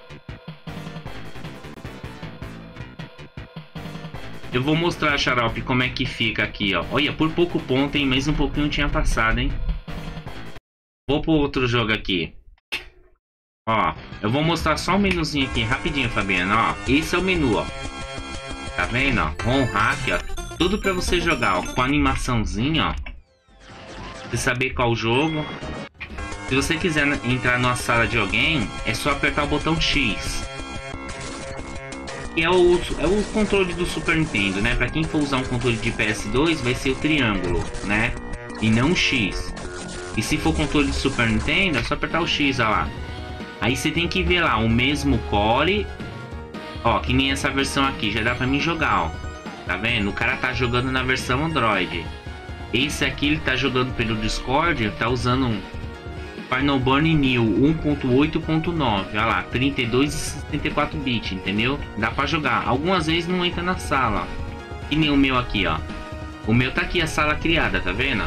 Eu vou mostrar, Xarope, como é que fica aqui, ó. Olha, por pouco ponto, hein? Mais um pouquinho tinha passado, hein? Vou pro outro jogo aqui. Ó, eu vou mostrar só o menuzinho aqui, rapidinho, Fabiano, ó. Esse é o menu, ó. Tá vendo, ó? ROM hack, ó. Tudo pra você jogar, ó. Com animaçãozinha, ó. Você saber qual jogo. Se você quiser entrar numa sala de alguém, é só apertar o botão X. Que é o, é o controle do Super Nintendo, né? Pra quem for usar um controle de P S dois, vai ser o triângulo, né? E não o X. E se for controle de Super Nintendo, é só apertar o X, ó lá. Aí você tem que ver lá, o mesmo core. Ó, que nem essa versão aqui, já dá pra mim jogar, ó. Tá vendo? O cara tá jogando na versão Android. Esse aqui, ele tá jogando pelo Discord, tá usando um Final Burn New um ponto oito ponto nove, olha lá, trinta e dois e sessenta e quatro bits, entendeu? Dá pra jogar. Algumas vezes não entra na sala, ó. Que nem o meu aqui, ó. O meu tá aqui, a sala criada, tá vendo?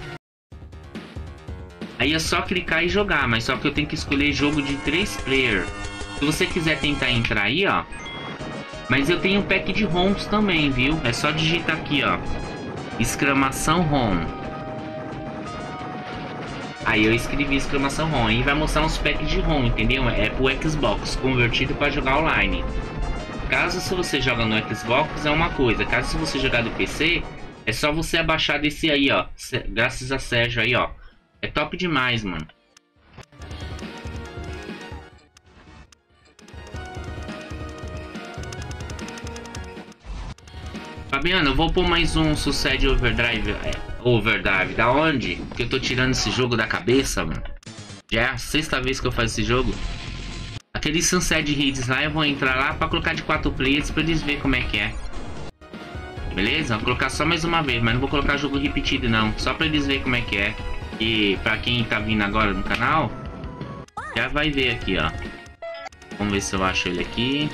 Aí é só clicar e jogar, mas só que eu tenho que escolher jogo de três player. Se você quiser tentar entrar aí, ó, Mas eu tenho um pack de ROMs também, viu? É só digitar aqui, ó. Exclamação ROM. Aí eu escrevi exclamação ROM. E vai mostrar uns packs de ROM, entendeu? É pro Xbox, convertido para jogar online. Caso se você joga no Xbox é uma coisa. Caso se você jogar do P C, é só você abaixar desse aí, ó. Graças a Sérgio aí, ó. É top demais, mano. Fabiano, eu vou pôr mais um Suicide Overdrive. É, Overdrive, da onde? Que eu tô tirando esse jogo da cabeça, mano. Já é a sexta vez que eu faço esse jogo. Aquele Sunset Hits lá, eu vou entrar lá pra colocar de quatro players pra eles verem como é que é. Beleza? Vou colocar só mais uma vez, mas não vou colocar jogo repetido não. Só pra eles verem como é que é. E pra quem tá vindo agora no canal, já vai ver aqui, ó. Vamos ver se eu acho ele aqui.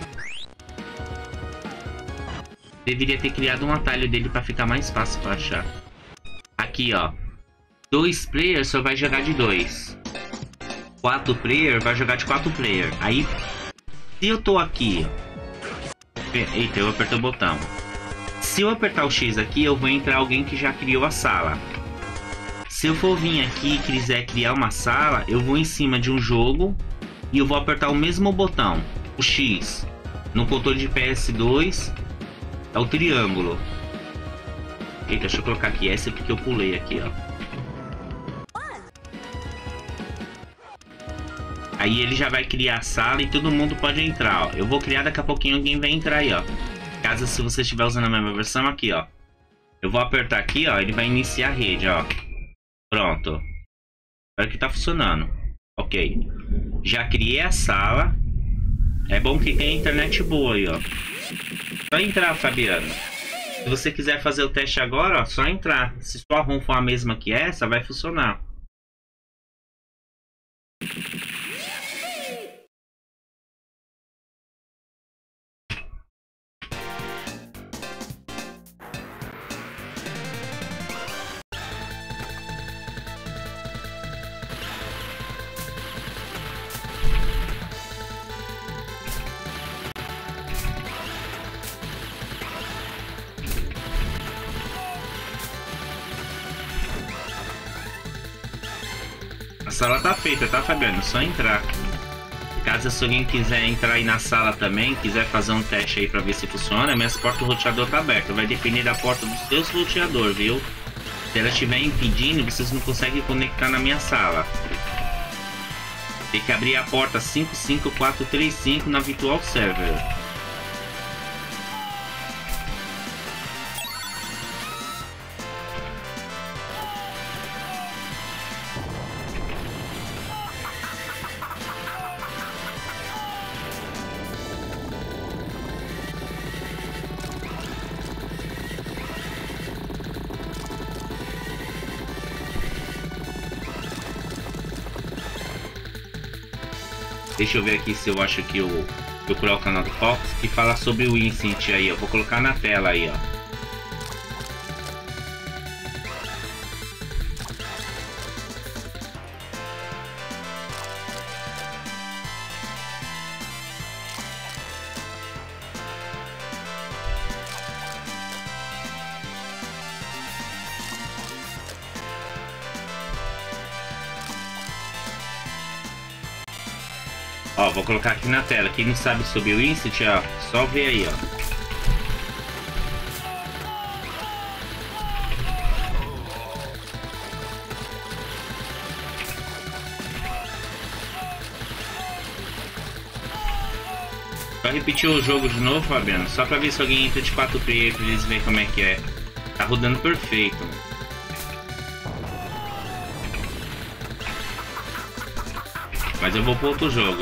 Deveria ter criado um atalho dele pra ficar mais fácil pra achar. Aqui, ó. Dois players só vai jogar de dois. Quatro player vai jogar de quatro player. Aí, se eu tô aqui... Eita, eu apertei o botão. Se eu apertar o X aqui, eu vou entrar alguém que já criou a sala. Se eu for vir aqui e quiser criar uma sala, eu vou em cima de um jogo e eu vou apertar o mesmo botão, o X. No controle de P S dois... é o triângulo. Eita, deixa eu colocar aqui essa porque eu pulei aqui, ó. Aí ele já vai criar a sala e todo mundo pode entrar, ó. Eu vou criar, daqui a pouquinho alguém vai entrar aí, ó. Caso se você estiver usando a mesma versão aqui, ó. Eu vou apertar aqui, ó. Ele vai iniciar a rede, ó. Pronto. Olha que tá funcionando. Ok. Já criei a sala. É bom que tem internet boa aí, ó. Só entrar, Fabiano. Se você quiser fazer o teste agora, ó, só entrar. Se sua ROM for a mesma que essa, vai funcionar. A sala tá feita, tá, Fabiano? Só entrar. Caso se alguém quiser entrar aí na sala também, quiser fazer um teste aí pra ver se funciona, minhas portas do roteador tá aberta. Vai depender da porta dos seus roteadores, viu? Se ela estiver impedindo, vocês não conseguem conectar na minha sala. Tem que abrir a porta cinco cinco quatro três cinco na Virtual Server. Deixa eu ver aqui se eu acho que eu procurar o canal do Fox que fala sobre o Incent aí. Eu vou colocar na tela aí, ó. Ó, vou colocar aqui na tela. Quem não sabe sobre o Incent, ó, só ver aí, ó. Só repetir o jogo de novo, Fabiano, só pra ver se alguém entra de quatro player pra eles verem como é que é. Tá rodando perfeito. Mas eu vou pro outro jogo.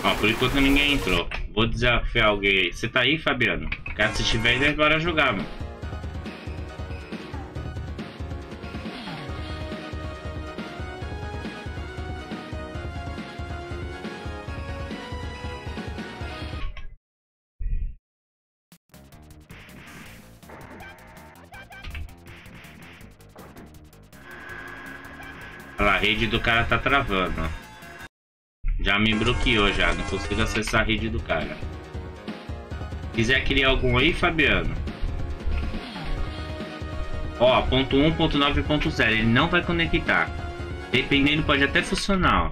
Ó, por enquanto ninguém entrou. Vou desafiar alguém aí. Você tá aí, Fabiano? Cara, se tiver aí, bora jogar, mano. Olha lá, a rede do cara tá travando, ó. Já me bloqueou já, não consigo acessar a rede do cara. Quiser criar algum aí, Fabiano? Ó, ponto um, ponto nove, ponto zero, ele não vai conectar. Dependendo, pode até funcionar, ó.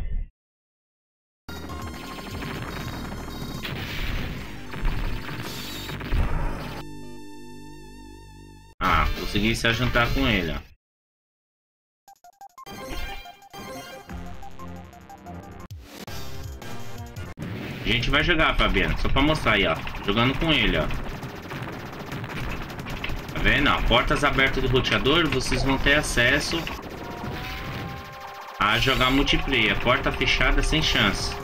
Ah, consegui se juntar com ele, ó. A gente vai jogar, Fabiano, só pra mostrar aí, ó. Jogando com ele, ó. Tá vendo, ó? Portas abertas do roteador, vocês vão ter acesso a jogar multiplayer. Porta fechada, sem chance.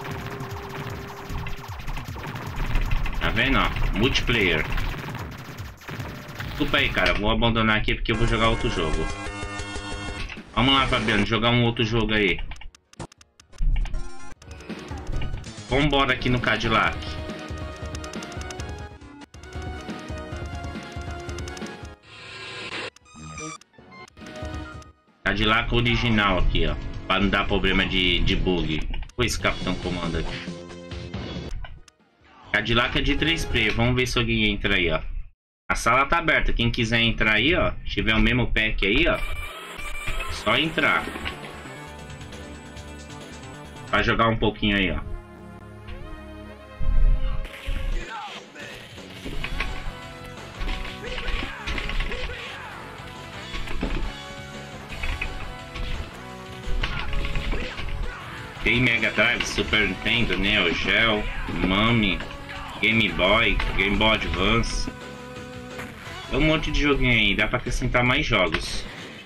Tá vendo, ó? Multiplayer. Desculpa aí, cara. Vou abandonar aqui porque eu vou jogar outro jogo. Vamos lá, Fabiano, jogar um outro jogo aí. Vambora aqui no Cadillac. Cadillac original aqui, ó. Pra não dar problema de, de bug. Foi esse Capitão Comando aqui. Cadillac é de três players. Vamos ver se alguém entra aí, ó. A sala tá aberta. Quem quiser entrar aí, ó. Se tiver o mesmo pack aí, ó. Só entrar. Vai jogar um pouquinho aí, ó. Tem Mega Drive, Super Nintendo, Neo Geo, Mami, Game Boy, Game Boy Advance. Tem um monte de joguinho aí, dá pra acrescentar mais jogos.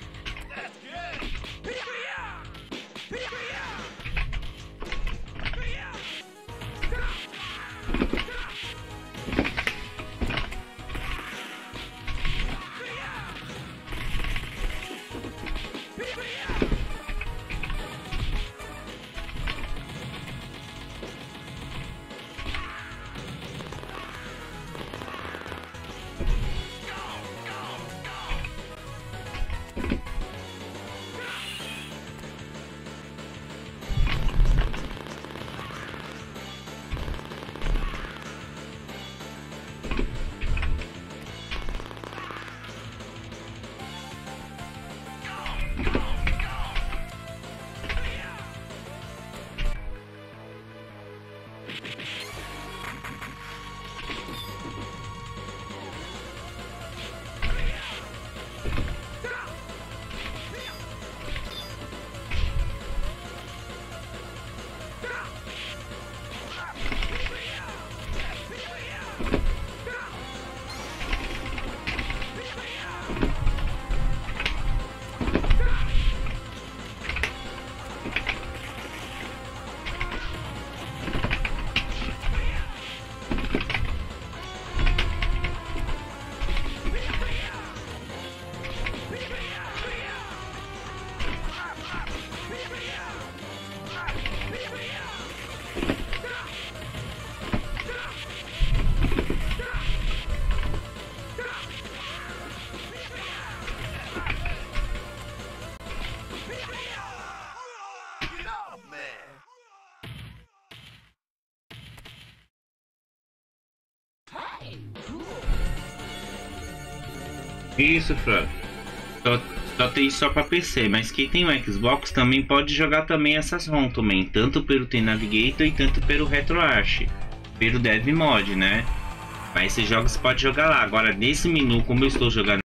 Isso, Fran. Só, só tem só para P C, mas quem tem o Xbox também pode jogar também essas ROM também, tanto pelo T Navigator e tanto pelo RetroArch, pelo DevMod, né? Mas esses jogos você pode jogar lá. Agora nesse menu, como eu estou jogando